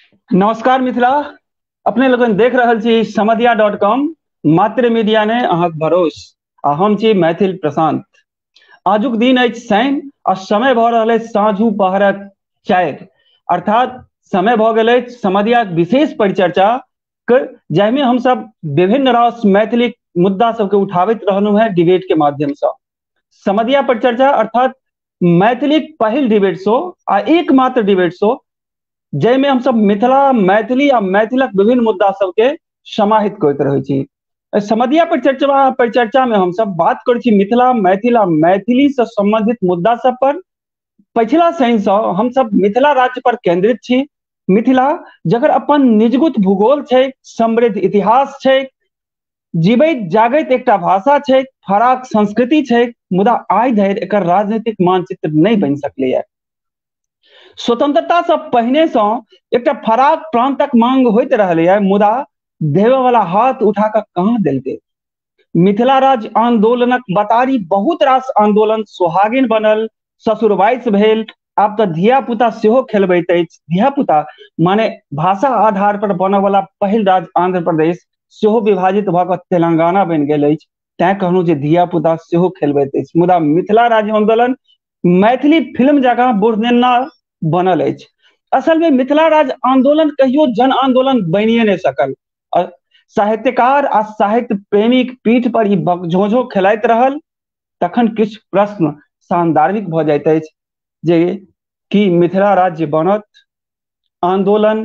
नमस्कार मिथिला। अपने लोगन देख रहल छी समधिया.com मात्र मीडिया ने अहाँक भरोस। आ हम छी मैथिल प्रशांत। आजुक दिन अछि शनि आ समय भऽ रहल अछि साँझू पहरक 4 अर्थात समय भऽ गेल अछि समधियाक विशेष परिचर्चा जाहिमे हम सब विभिन्न रास मैथिली मुद्दा सबके उठाबैत रहलहुँ हैं डिबेट के माध्यम से। समधिया परिचर्चा अर्थात मैथिली पहिल डिबेट शो आ एकमात्र डिबेट शो जाहिमे हम सब मिथिला मैथिली आ मैथिलक विभिन्न मुद्दा सबके समाहित करैत रहै छी। समधिया परिचर्चा में हम सब बात करै छी मिथिला मैथिल आ मैथिली से संबंधित मुद्दा सब पर। पछिला शनि से हम सब मिथिला राज्य पर केंद्रित छी। मिथिला जकर अपन निजगुत भूगोल छै, समृद्ध इतिहास छै, जीवैत जागैत एकटा भाषा छै, फराक संस्कृति छै, मुदा आइ धरि एकर राजनीतिक मानचित्र नहीं बनि सकलैया। स्वतंत्रता से पहिने से एकटा फराक प्रांतक मांग होइत रहलैया, मुदा देवे वाला हाथ उठा कर कहाँ देलकै। मिथिला राज्य आंदोलनक बतारी बहुत रास आंदोलन सुहागिन बनल, ससुरवाइस भेल, आब तऽ धिया पुता सेहो खेलबैत अछि। धिया पुता माने भाषा आधार पर बनऽ वाला पहिल राज्य आंध्र प्रदेश सेहो विभाजित भऽ कऽ तेलंगाना बनि गेल अछि। तैं कहलहुँ जे धिया पुता सेहो खेलबैत अछि, मुदा मिथिला राज्य आंदोलन मैथिली फिल्म जकाँ बुढ़निन्ना बनल अछि। असल में मिथिला राज्य आंदोलन कहियो जन आंदोलन बनिए नहीं सकल। साहित्यकार आ साहित्य प्रेमी पीठ पर ही झोंझो खेलाइत रहल। तखन किछु प्रश्न सांदर्भिक भऽ जाइत अछि जे कि मिथिला राज्य बनत, आंदोलन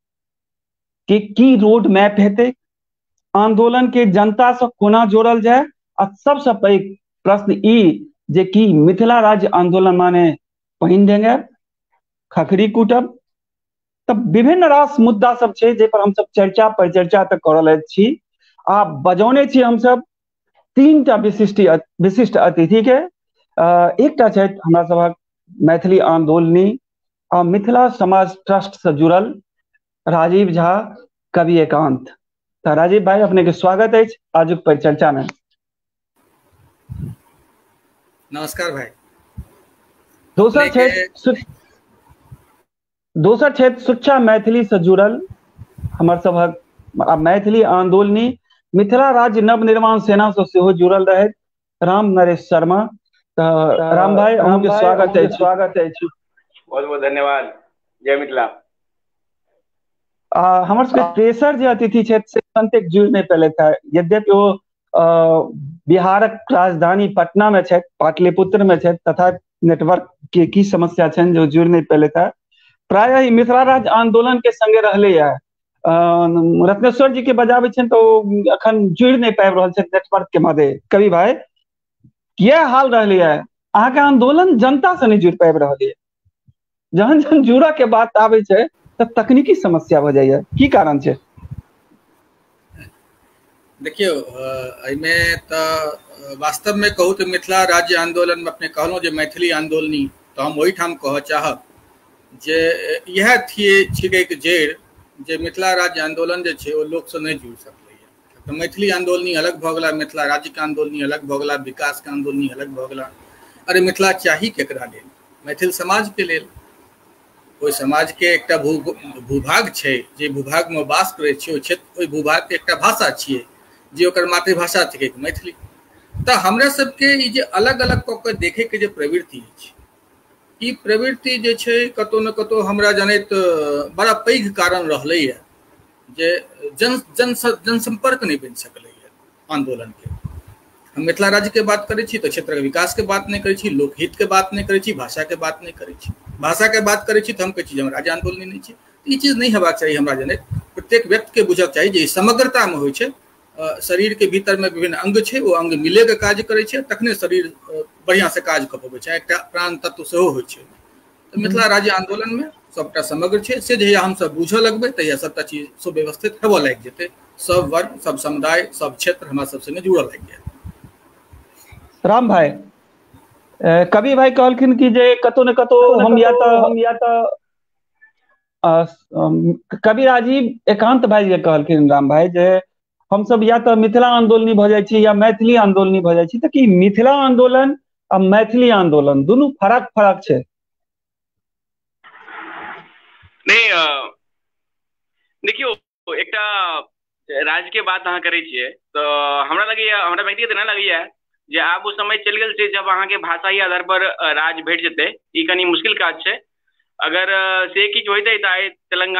के की रोड मैप हेतै, आंदोलन के जनता से कोना जोड़ल जाय, आ सबसे पैघ प्रश्न ई जे कि मिथिला राज्य आंदोलन माने पानि देंगे, खखरी कूटब। तब विभिन्न रास मुद्दा सब छै जाहि पर हम सब चर्चा परिचर्चा तऽ करल छी। आ बजौने छी हम सब तीन टा विशिष्ट अतिथि के। एकटा छथि हमरा सभक मैथिली आंदोलनी आ मिथिला समाज ट्रस्ट से जुड़ल राजीव झा, कवि एकांत। तऽ राजीव भाई अपने के स्वागत अछि आजुक परिचर्चा में। नमस्कार भाई। दोसर छथि सुच्चा मैथिली से जुड़ल हमर सभक मैथिली आंदोलनी, मिथिला राज्य नवनिर्माण सेना से सेहो जुड़ल रहथि राम नरेश शर्मा। तऽ राम भाई अहूँ के स्वागत अछि। बहुत बहुत धन्यवाद। जय मिथिला। हमर सबके तेसर जे अतिथि छथि से कनिक जुड़ि नहि पेलथि है, यद्यपि ओ बिहारक राजधानी पटना में छथि, पाटलिपुत्र में छथि, तथा नेटवर्क के की समस्या छनि जो जुड़ि नहि पेलथि है। प्रायः ई मिथिला राज्य आंदोलन के संगे रहलैया। रत्नेश्वर जी के बजाबै छनि तऽ ओ अखन जुड़ि नहि पाबि रहल छथि नेटवर्क के मादे। कवि भाई किया हाल रहलैया, अहाँके आंदोलन जनता से नहीं जुड़ि पाबि रहल है। जहन जहन जुड़ऽ के बात आबै छै तऽ तकनीकी समस्या भऽ जाइए, की कारण छै? देखियौ, एहिमे तऽ वास्तव में कहूँ तो मिथिला राज्य आंदोलन में अपने कहलहुँ जे मैथिली आंदोलनी, तो हम ओहिठाम कहऽ चाहब जे इएह छिकै कि जड़ि जे मिथिला राज्य आंदोलन जे छै ओ लोकसँ नहि जुड़ि सकलैए। तऽ मैथिली आंदोलनी अलग भऽ गेला, मिथिला राज्यके आंदोलनी अलग भऽ गेला, विकासके आंदोलनी अलग भऽ गेला। अरे मिथिला चाही केकरा लेल? मैथिल समाजके लेल। ओहि समाजके एकटा भूभाग छै, जे भूभागमे वास करै छै, ओहि क्षेत्र ओहि भूभागके एकटा भाषा छियै जे ओकर मातृभाषा थिकै मैथिली। तऽ हमरा सबके ई जे अलग अलग कऽ कऽ देखैके जे प्रवृत्ति अछि, ई प्रवृत्ति जे छै कतहु ने कतहु हमरा जनैत बड़ा पैघ कारण रहलैए जे जनसंपर्क नहीं बनि सकलैए आंदोलनके। हम मिथिला राज्यके बात करै छी तऽ क्षेत्रक विकासके बात नहीं करै छी, लोकहितके बात नहीं करै छी, भाषाके बात नहीं करै छी। भाषाके बात करै छी तऽ हम कहै छी जे हम राज्य आंदोलन नहीं छी। ई चीज नहीं हेबाक चाही हमरा जनैत। प्रत्येक व्यक्तिके बुझक चाही जे ई समग्रतामे होइ छै। शरीरके भीतरमे विभिन्न अंग छै, ओ अंग मिलेके काज करै छै, तखने शरीर बढ़िआँसँ काज कऽ पबै छै। एकटा प्राण तत्व सेहो होइ छै। तऽ मिथिला राज्य आंदोलनमे सबटा समग्र छै। से जहिया हमसब बूझऽ लगबै तहिया सबटा चीज सुव्यवस्थित हेबऽ लागि जेतै। सब वर्ग, सब समुदाय, सब क्षेत्र हमरा सब संगे जुड़ऽ लागि जायत। राम भाई, कवि भाई कहलखिन कि जे कतौ न कतौ हम या तऽ कवि राजीव एकांत भाई जे कहलखिन राम भाई जे हम सब या तऽ मिथिला आंदोलनी भऽ जाइ छी या मैथिली आंदोलनी भऽ जाइ छी, तऽ कि मिथिला आंदोलन आ मैथिली आंदोलन दुनू फरक फरक छै? नहीं, देखियो एकटा राज्य के बात अहाँ करै छियै तो हमरा लगैया, हमरा व्यक्तिगत एना लगैया जे आब ओ समय चलि गेल छै जब अहाँके भाषाई आधार पर राज्य भेट जेतै। ई कनी मुश्किल काज छै। अगर से किछु होइतै तऽ आइ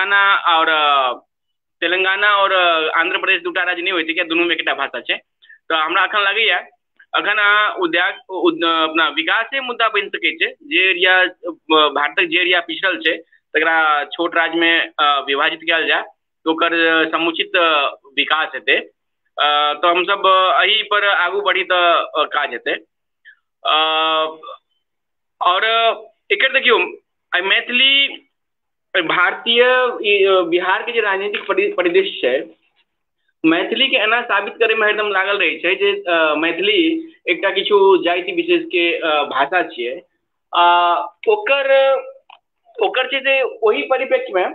तेलंगाना और आंध्र प्रदेश दूटा राज्य नहीं होते क्या, दुनू में एकटा भाषा छै। तो हमरा अखन लगैया अखन अपना विकासे मुद्दा बनि सकै छै। जे एरिया भारतक जे एरिया पिछड़ल छै तकरा छोट राज्य में विभाजित कयल जाय तो ओकर समुचित विकास हेतै। तो हमसब एहि पर आगू बढ़ी तऽ काज हेतै। और एकर देखियौ मैथिली भारतीय बिहार के जे राजनीतिक परिदृश्य छै, मैथिली के एना साबित करे में हरदम लागल रहे छै जे मैथिली एकटा किछु जाति विशेष के भाषा छियै। ओकर छै जे ओही परिप्रेक्ष्य में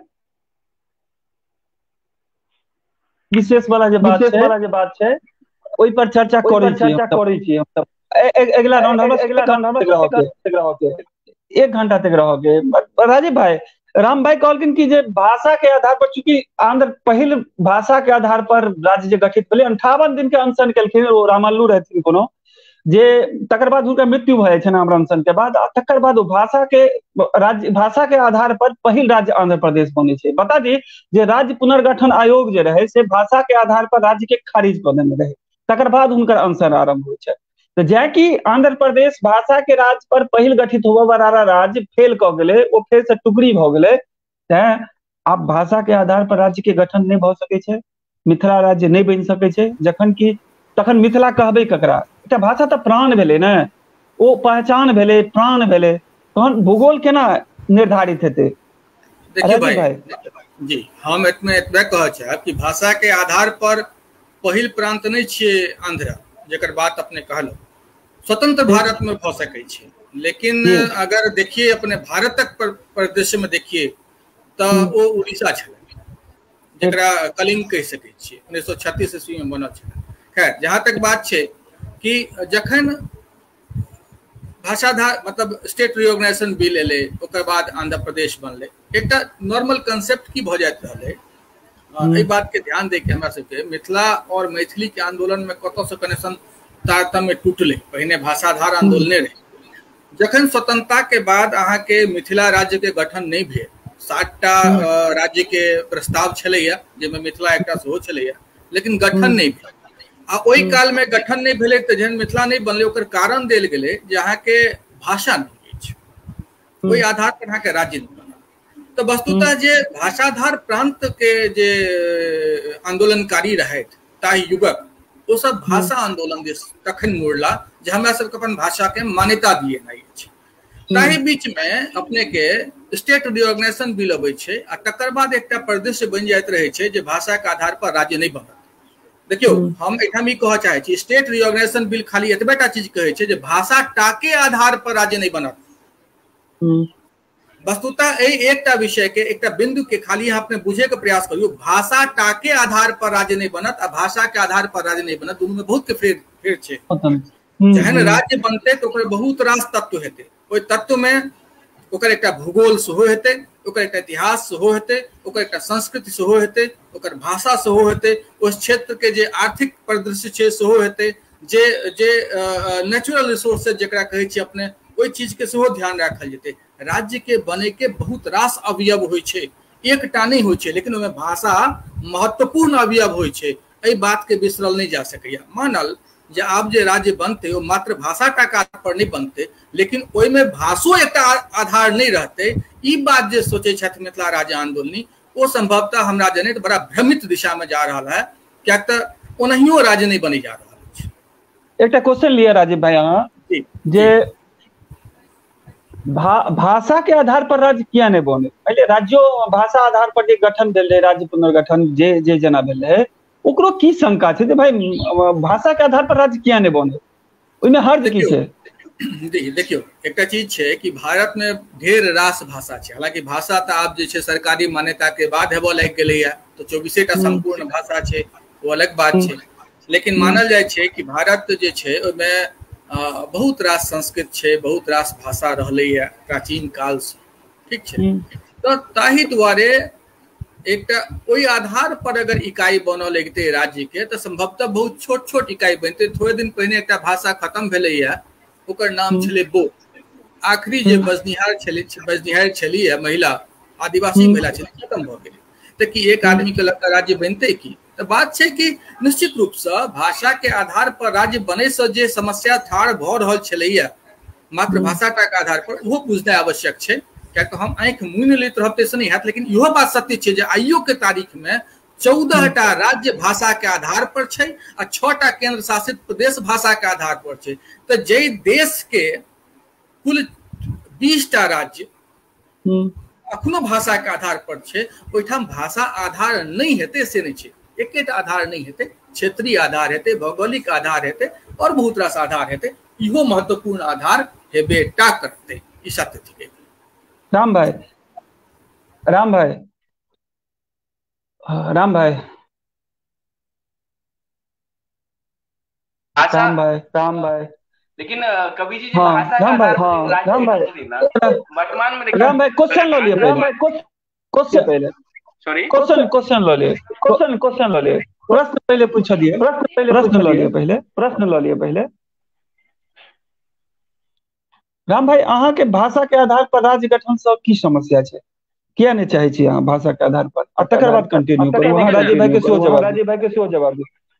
विशेष वाला जे बात छै ओहि पर चर्चा करै छी हम। अगला राउंड हमरा 1 घंटा तक रहोगे। राजीव भाई, राम भाई कहलखिन कि जे भाषा के आधार पर, चूंकि आंध्र पहिल भाषा के आधार पर राज्य जे गठित भेलै, 58 दिन के अनशन केलखिन ओ रामल्लू रहथिन कोनो, जे तकर बाद हुनकर मृत्यु भऽ जाइ छनि आमरण अनशन के बाद। तकर बाद ओ भाषा के आधार पर पहिल राज्य आंध्र प्रदेश बनै छै। बता दी जे राज्य पुनर्गठन आयोग जे रहे से भाषा के आधार पर राज्य के खारिज कऽ देने रहे, तकर बाद हुनकर अनशन आरंभ होइ छै। तो जै कि आंध्र प्रदेश भाषा के राज्य पर पहिल गठित होबऽ वाला राज्य फेल कऽ गेलै, ओ फेर से टुकड़ी भऽ गेलै, तैं आब भाषा के आधार पर राज्य के गठन नहीं भऽ सकै छै, मिथिला राज्य नहीं बनि सकै छै। जखन कि तखन मिथिला कहबै ककरा? एकटा भाषा तऽ प्राण भेलै ने, ओ पहचान भेलै, प्राण भेलै, तहन भूगोल केना निर्धारित हेतै? देखिए भाई जी, हम एतबे कहऽ चाहब कि भाषा के आधार पर पहिल प्रांत नहीं छियै आंध्र, जेकर बात अपने कहलहुँ। स्वतंत्र भारत में भऽ सकै छै, लेकिन अगर देखिए अपने भारतक परिदृश्य में देखिए तो वो उड़ीसा छलै, जकरा कलिंग कहि सकै छियै, 1936 ईस्वी में बनल छलै। खैर, जहाँ तक बात छै कि जखन भाषाधार मतलब स्टेट रिऑर्गेनाइजेशन बिल एलै, ओकर बाद आंध्र प्रदेश बनलै, एकटा नॉर्मल कंसेप्ट की भऽ जाइत रहलै। एहि बात के ध्यान दे के हमरा सबके मिथिला और मैथिली के आंदोलन में कतऽ से कनेक्शन तारतम्य टूटलै। पहिने भाषाधार आंदोलने रहे, जखन स्वतंत्रता के बाद अहाँ के मिथिला राज्य के गठन नहीं भेल, 7टा राज्य के प्रस्ताव छलैया, जाहिमे मिथिला एकटा सेहो छलैया, लेकिन गठन नहीं भेल। आ ओहि काल में गठन नहीं भेलै तऽ जहन मिथिला नहीं बनलै, ओकर कारण देल गेलै जे अहाँ के भाषा नहीं अछि, ओहि आधार पर अहाँ के राज्य नहीं बनल। तो वस्तुतः जे भाषाधार प्रांत के जे आंदोलनकारी रहथि ताहि युगक, ओ सब भाषा आंदोलन दिस तखन मुड़ला जे हमरा सबके अपन भाषा के मान्यता दिएनाइ अछि। ताहि बीच में अपने के स्टेट रिऑर्गेनाइजेशन बिल अबै छै, आ तकर बाद एकटा परिदृश्य बनि जाइत रहै छै जे भाषा के आधार पर राज्य नहीं बनत। देखियो, हम एहिठाम ई कहऽ चाहै छी, स्टेट रिऑर्गेनाइजेशन बिल खाली एतबेटा चीज कहै छै जे भाषा टाके आधार पर राज्य नहीं बनत। वस्तुतः एकटा विषय के, एकटा बिंदु के खाली अहाँ अपने बुझे के प्रयास करियो, भाषा टाके आधार पर राज्य नहीं बनत आ भाषा के आधार पर राज्य नहीं बनत, दुनू में बहुत के फेर छै। जहन राज्य बनते तो ओकर बहुत रास तत्व हेतै, ओहि तत्व में ओकर एकटा भूगोल सेहो हेतै, ओकर एकटा इतिहास सेहो हेतै, ओकर एकटा संस्कृति सेहो हेतै, ओकर भाषा सेहो हेतै, उस क्षेत्र के जे आर्थिक परिदृश्य छै सेहो हेतै, जे नेचुरल रिसोर्सेज जेकरा कहै छी अपने, ओहि चीज के सेहो ध्यान राखल जेतै। राज्य के बने के बहुत रास अवयव होइ छै, एकटा नहीं होइ छै, लेकिन ओहिमे भाषा महत्वपूर्ण अवयव होइ छै। एहि बात के बिसरल नहीं जा सकैया। मानल जे आब जे राज्य बनते, वो मात्र भाषा टा के आधार पर नहीं बनते, लेकिन ओहिमे भाषो एकटा आधार नहीं रहते, ई बात जे सोचे छथि मिथिला राज्य आंदोलनी, वो संभवतः हमरा जनैत बड़ा भ्रमित दिशा में जा रहा है, क्या ओनाहियो राज्य नहीं बनी जा रहा है। एक क्वेश्चन लिया राजीव भाई, अहाँ जे भाषा के आधार पर राज्य किया नहीं बने? पहले राज्यों भाषा आधार पर जे गठन भेल रहे, राज्य पुनर्गठन जे जना भेल रहे, ओकरो की शंका छै जे भाई भाषा के आधार पर राज्य किया नहीं बने? ओहिमे हर्ज की छै? देखियो, एकटा चीज छै कि भारत में ढेर रास भाषा छै। हालांकि भाषा तऽ आब जे छै सरकारी मान्यता के बाद हेबऽ लागि गेलैया, तो 24टा संपूर्ण भाषा छै, वो अलग बात छै। लेकिन मानल जाइ छै कि भारत जे छै ओहिमे बहुत रास संस्कृत छै, बहुत रास भाषा रहलैया प्राचीन काल से, ठीक छै। तो ताहि दुआरे एक ओई आधार पर अगर इकाई बनल लगते राज्य के तो संभवतः बहुत छोट छोट इकाई बनते। थोड़े दिन पहले एक भाषा खत्म भेलैया, ओकर नाम छलै बो। आखिरी जे बजनिहार छली है महिला, आदिवासी महिला छली, खत्म भ गेलै। तो कि एक आदमी के लड़का राज्य बनते की? तो बात है कि निश्चित रूप से भाषा के आधार पर राज्य बने से जे समस्या ठाढ़ भ रहल छलैया मातृभाषा के आधार पर, वो बुझनाइ आवश्यक है। क्या तो हम आँख मुनि लैत रहब से नहीं हैत, लेकिन इहो बात सत्य है जे आइयो के तारीख में 14टा राज्य भाषा के आधार पर छै आ 6टा केंद्र शासित प्रदेश भाषा के आधार पर छै। तो जे देश के कुल 20टा राज्य अखनो भाषा के आधार पर छै, ओहिठाम भाषा आधार नहीं हेते से नहीं छै। एकेटा आधार नहीं हेते, क्षेत्रीय आधार हेते, भौगोलिक आधार हेते और बहुत रास आधार हेते। इहो महत्वपूर्ण आधार हेबेटा करते। ई सत्य थिके। राम भाई राम भाई राम भाई राम भाई लेकिन कभी जी हाँ, भाषा राम भाई वर्तमान में राम भाई क्वेश्चन लो लिए पहले, क्वेश्चन पहले सॉरी क्वेश्चन लो लिए, क्वेश्चन लो लिए, प्रश्न पहले पूछ दिए, प्रश्न लो लिए पहले। राम भाई अहाँ के भाषा के आधार पर राज्य गठन से की समस्या है? किया नहीं चाहे छी अहाँ भाषा के आधार पर? और तकर बाद कंटिन्यू करू। अहाँ राजीव भाई के सेहो जवाब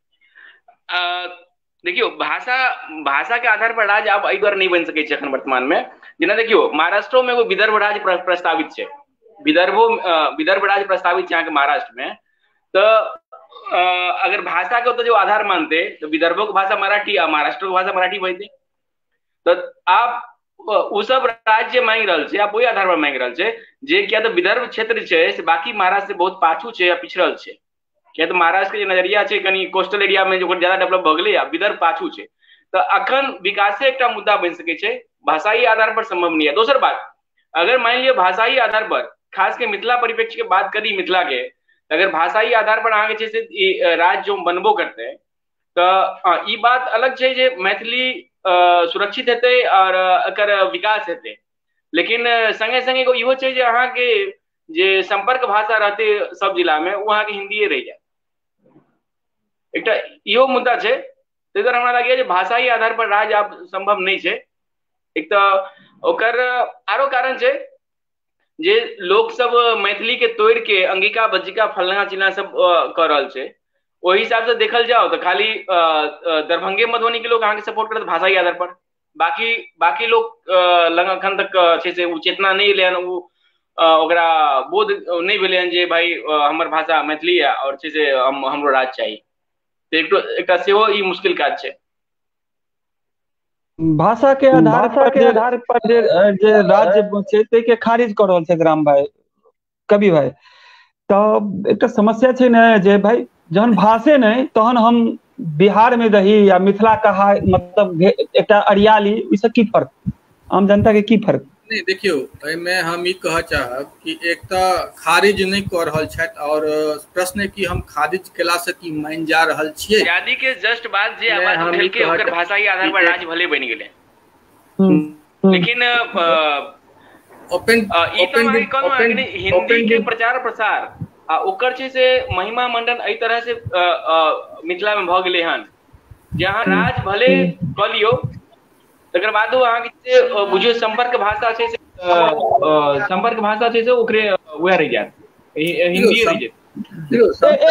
देखियो, भाषा के आधार पर राज्य अब एहि दुआरे नहीं बन सकै छै एखन वर्तमान में। जेना देखियो, महाराष्ट्र में एगो विदर्भ राज्य प्रस्तावित छै, विदर्भ राज्य प्रस्तावित छै अहाँ के महाराष्ट्र में। तो अगर भाषा के तो जो आधार मानते तो विदर्भों की भाषा मराठी आ महाराष्ट्र की भाषा मराठी बनते। तो आप उ सब राज्य मांग रहल छै, आप वही आधार पर मांग रहल छै जे किया तो विदर्भ क्षेत्र छै से बाकी महाराष्ट्र से बहुत पाछू छै या पिछड़ल छै। क्या तो महाराष्ट्र के नजरिया छै कनी कोस्टल एरिया में जो ज्यादा डेवलप भ गेलै, विदर्भ पाछू छै। तो अखन विकासे एकटा मुद्दा बन सकै छै, भाषाई आधार पर संभव नहीं है। दोसर बात, अगर मान लिया भाषाई आधार पर खास के मिथिला परिप्रेक्ष्य के बात करी मिथिला के, अगर भाषाई आधार पर अहाँ के से राज्य जो बनबो करते तो ई बात अलग छै जे मैथिली सुरक्षित हेतै और एकर विकास हेतै। लेकिन संगे संगे एगो इहो छै जे अहाँ के जे संपर्क भाषा रहते सब जिला में, वो अहाँ के हिंदी रह जाए। एकटा इहो मुद्दा छै। ताहि दुआरे हमरा लागैया जे भाषाई आधार पर राज्य आब संभव नहीं छै। एक तो ओकर आरो कारण छै जे लोग सब मैथिली के तोड़ के अंगिका बज्जिका फलना चिलना सब कर रहल छै। ओहि हिसाब से देखल जाओ तो खाली दरभंगे मधुबनी के लोग अहाँ के सपोर्ट करत भाषाई आधार पर, बाकी लोग लग अखन तक छै से चेतना नहीं एलै हन, ओकरा बोध नहीं भेलै हन जे भाई हमर भाषा मैथिली है और छै से हमरो राज्य चाहिए। तो एकटा सेहो ई मुश्किल काज छै। भाषा के आधार पर जे राज्य छै ते के खारिज कर रहल छै राम भाई, कवि भाई। तो एक समस्या छै ने जे भाई जहन भाषे नहीं तहन हम बिहार में रही या मिथिला कहा, मतलब एक अरियाली, इससे की फर्क? आम जनता के की फर्क? नहीं देखियो, में हम ई कह चाहब कि एक तो खारिज नहीं कर रहल छथि, और प्रश्न कि हम खारिज केला से की मान जा रहल छियै। आजादी के जस्ट बाद जे आवाज उठल के ओकर भाषाई आधार पर राज्य भले बन गेलै, लेकिन हिंदी के प्रचार प्रसार आ ओकर छै से महिमा मंडन एहि तरह से मिथिला में भ गेलै हन, जहाँ राज भले क लियो तकर बादो अहाँ के बुझियो संपर्क भाषा छै से ओकरे वएह रह जात, हिंदी रह जात।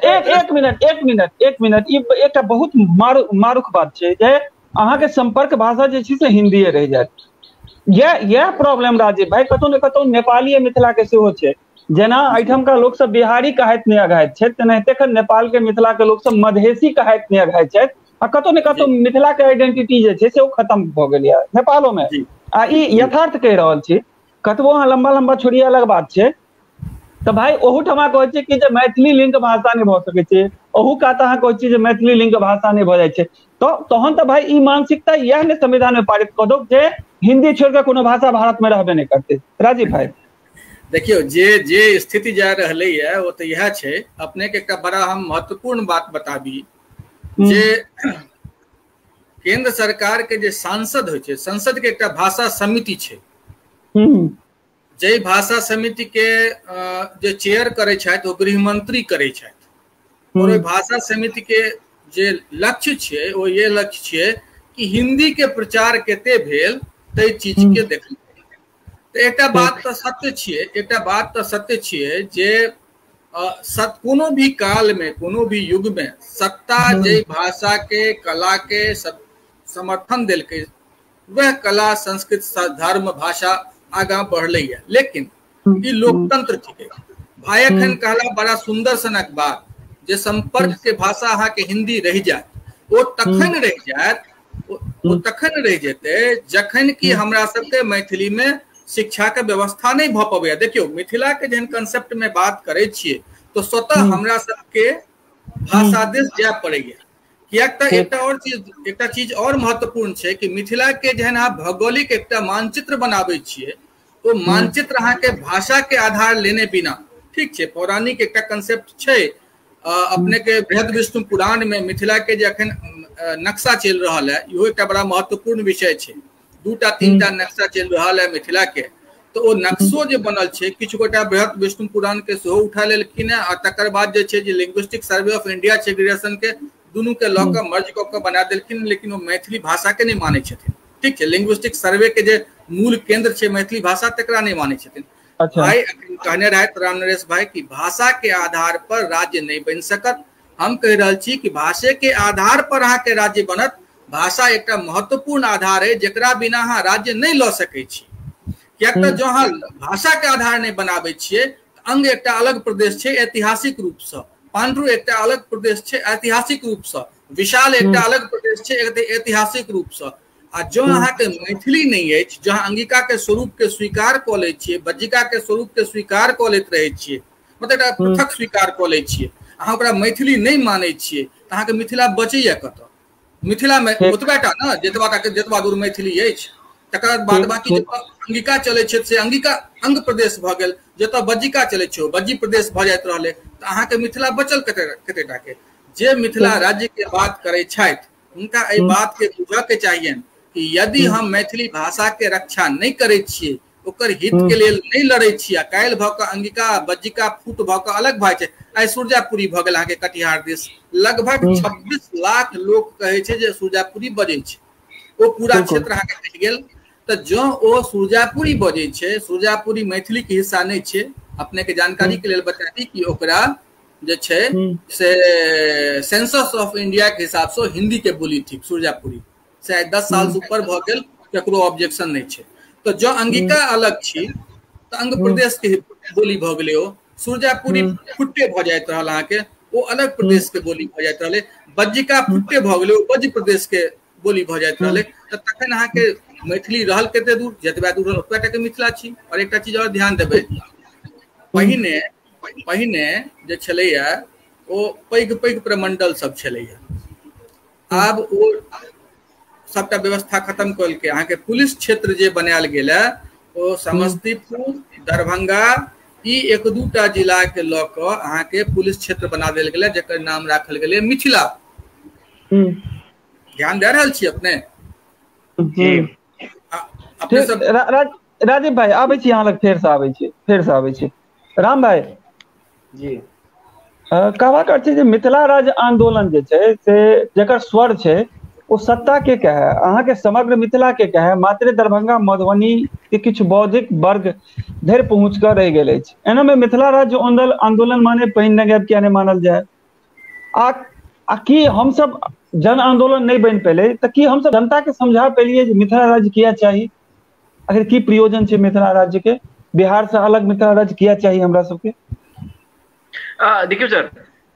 एक मिनट ई एकटा बहुत मारुख बात छै जे अहाँ के संपर्क भाषा जे छै से हिंदीए रह जात। यह प्रॉब्लम राजीव भाई कतौ ने कतौ नेपाली मिथिला के सेहो छै। जेना एहिठाम का लोग सब बिहारी कहैत नहीं अघाइत छै, तेनाहिते नेपाल के मिथिला के लोग सब मधेसी कहैत नहीं अघाइत छै। आ कतौ ने कतौ मिथिला के आइडेंटिटी जे छै से ओ खत्म भ गेल है नेपालो में। आ ई यथार्थ कहि रहल छी, कतबो अहाँ लंबा लंबा छोड़िए अलग बात छै। तो भाई ओहू ठमा कहै छै कि जे मैथिली लिंग भाषा नहीं भ सकै छै, ओहू कात अहाँ कहै छी जे मैथिली लिंग भाषा नहीं भ जाइ छै। तो तहन तो भाई ई मानसिकता यह ने संविधान में पारित क दो जे हिंदी छोड़ के कोनो भाषा भारत में रहबे नहीं करते। राजीव भाई देखियो, जे स्थिति जा रही है वो तो यह छै। अपने के एक बड़ा हम महत्वपूर्ण बात बताबी जे केंद्र सरकार के जे सांसद हो छै, संसद के एक भाषा समिति छै, जे भाषा समिति के जे चेयर करे छथि ओ गृहमंत्री करे छथि और भाषा समिति के जे लक्ष्य छे ओ ये लक्ष्य छे कि हिंदी के प्रचार केते भेल तै चीज के देखल। तो एकटा बात तो सत्य छिए, एकटा बात तो सत्य छिए जे कोनो भी काल में कोनो भी युग में सत्ता जे भाषा के कला के समर्थन देलकै वह कला संस्कृति धर्म भाषा आगा बढ़ले है। लेकिन ई लोकतंत्र थिके भाई एखन कहला बड़ा सुंदर सनक बात जे संपर्क के भाषा अहाँ के हिंदी रह जाए ओ तखन रह जाए ओ तखन रह जेते जखन कि हमरा सबके मैथिली में शिक्षा के व्यवस्था नहीं भ पबैया। देखियो मिथिला के जहन कंसेप्ट में बात करे छिए तो स्वतः हमरा सबके भाषा देश जाय पड़ैया। कियाक त एकटा चीज और महत्वपूर्ण छै कि मिथिला के जहन आप भौगोलिक एकटा मानचित्र बनाबै छिए तो मानचित्र अहाँ के भाषा के आधार लेने बिना ठीक छै पौराणिक एकटा कंसेप्ट छै अपने के बृहद विष्णु पुराण में मिथिला के जखन नक्शा चल रहा है इहो एकटा बड़ा महत्वपूर्ण विषय छै। 2टा 3टा नक्शा चल रहा है मिथिला के तो ओ नक्शो जे बनल छै किछु गोटा बृहद विष्णु पुराण के सेहो उठा लेलखिन आ तकर बाद जे छै जे लिंग्विस्टिक सर्वे ऑफ इंडिया छै ग्रेजुएशन के दुनू के लॉ के मर्ज क के बना देलखिन लेकिन वो मैथिली भाषा के नहीं माने छथिन। ठीक छै लिंग्विस्टिक सर्वे के जे मूल केंद्र छै मैथिली भाषा तकरा नहीं माने छथिन। अच्छा। भाई कहने रहे राम नरेश भाई की भाषा के आधार पर राज्य नहीं बन सकत। हम कह रहल छी कि भाषा के आधार पर अहाँ के राज्य बनत। भाषा एक महत्वपूर्ण आधार है जकरा बिना अहाँ राज्य नहीं लऽ सकै छी। कियाक त जो अहाँ भाषा के आधार नहीं बनाबै छियै अंग एकटा अलग प्रदेश छै ऐतिहासिक रूप से, पांडु एकटा अलग प्रदेश छै ऐतिहासिक रूप से, विशाल एकटा अलग प्रदेश छै ऐतिहासिक रूप से। आ जो अहाँ के मैथिली नहीं है जो अंगिका के स्वरूप के स्वीकार कऽ लै छियै बज्जिका के स्वरूप के स्वीकार कऽ लैत रहै छियै मतलब पृथक स्वीकार कऽ लै छियै अहाँ ओकरा मैथिली नहीं मानै छियै तऽ अहाँ के मिथिला बचैया कतऽ। मिथिला में ओतबाटा न जतबा दूर मैथिली अछि तकर बाद बाकी अंगिका चलै छै से अंगिका अंग प्रदेश भऽ गेल जतऽ बज्जिका चलै छै बज्जी प्रदेश भऽ जाइत रहलै तऽ अहाँ के मिथिला बचल कतेटा के। जे मिथिला राज्य के बात करै छथि हुनका एहि बात के बुझऽ के चाहिए कि यदि हम मैथिली भाषा के रक्षा नहीं करे छियै ओकर हित के लेल नहीं लड़े छियै काल्हि भऽ कऽ अंगिका बज्जिका फूट भऽ कऽ अलग भऽ छै। आइ सुरजापुरी भऽ गेल अहाँ के कटिहार दिस लगभग 26 लाख लोग कहे छै जे सुरजापुरी बजै छै ओ पूरा क्षेत्र अहाँ के कटि गेल। तऽ जो ओ सुरजापुरी बजै छै सुरजापुरी मैथिली के हिस्सा नहीं छै। अपने के जानकारी के लेल बता दी कि ओकरा जे छै से सेंसस ऑफ इंडिया के हिसाब से हिंदी के बोली थी सुरजापुरी शायद 10 साल से ऊपर भ गेल केकरो ऑब्जेक्शन नहीं छै। तो जो अंगिका अलग छी तो अंग प्रदेश के बोली भ गेलै ओ सुरजापुरी फुट्टे भ जाइत रहल अहाँ के ओ अलग प्रदेश के बोली भ जाइत रहलै बज्जिका फुट्टे भ गेलै ओ बज्जी प्रदेश के बोली भ जाइत रहलै। तऽ तखन अहाँ के मैथिली रहल कते दूर जतबा दूर रहल ओतबा के मिथिला छी। और एकटा चीज और ध्यान देबै पहिने जे छलैया ओ पैघ पैघ प्रमंडल सब छलैया आब ओ सबटा व्यवस्था खत्म कल के अहाँ के पुलिस क्षेत्र जे बनायल गेल है ओ समस्तीपुर दरभंगा ई 1-2टा जिला के लऽ कऽ अहाँ के पुलिस क्षेत्र बना देल गेल जकर नाम राखल गेल मिथिला। ध्यान दे रहल छी अपने सब राजीव भाई आबै छी अहाँ लग फेर से आबै छी राम भाई जी कहबाक अर्थ छै जे मिथिला राज्य आंदोलन जे छै से जकर स्वर छै वो सत्ता के कहे अहाँ के समग्र मिथिला के कहे मात्र दरभंगा मधुबनी के किछु बौद्धिक वर्ग धरि पहुँच कर रह गेल अछि। एना में मिथिला राज्य आंदोलन माने पहिने गैप किया नहीं मानल जाए आ कि हम सब जन आंदोलन नहीं बन पेले तो कि हम सब जनता के समझा पेलिए जे मिथिला राज्य किया चाहिए आखिर की प्रयोजन छै मिथिला राज्य के बिहार से अलग मिथिला राज्य किया चाहिए हमरा सबके। देखियो सर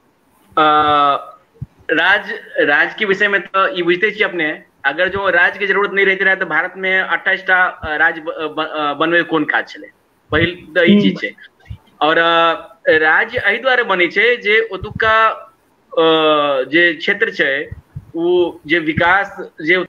राज के विषय में तो ये बुझते छी अपने अगर जो राज्य के जरूरत नहीं रहती रहे तो भारत में 28टा राज्य बनवे कोन काज छले पहिल तो ई चीज छै। और राज्य एहि द्वारे बने छै जे ओतुका जे क्षेत्र छै वो जे विकास जे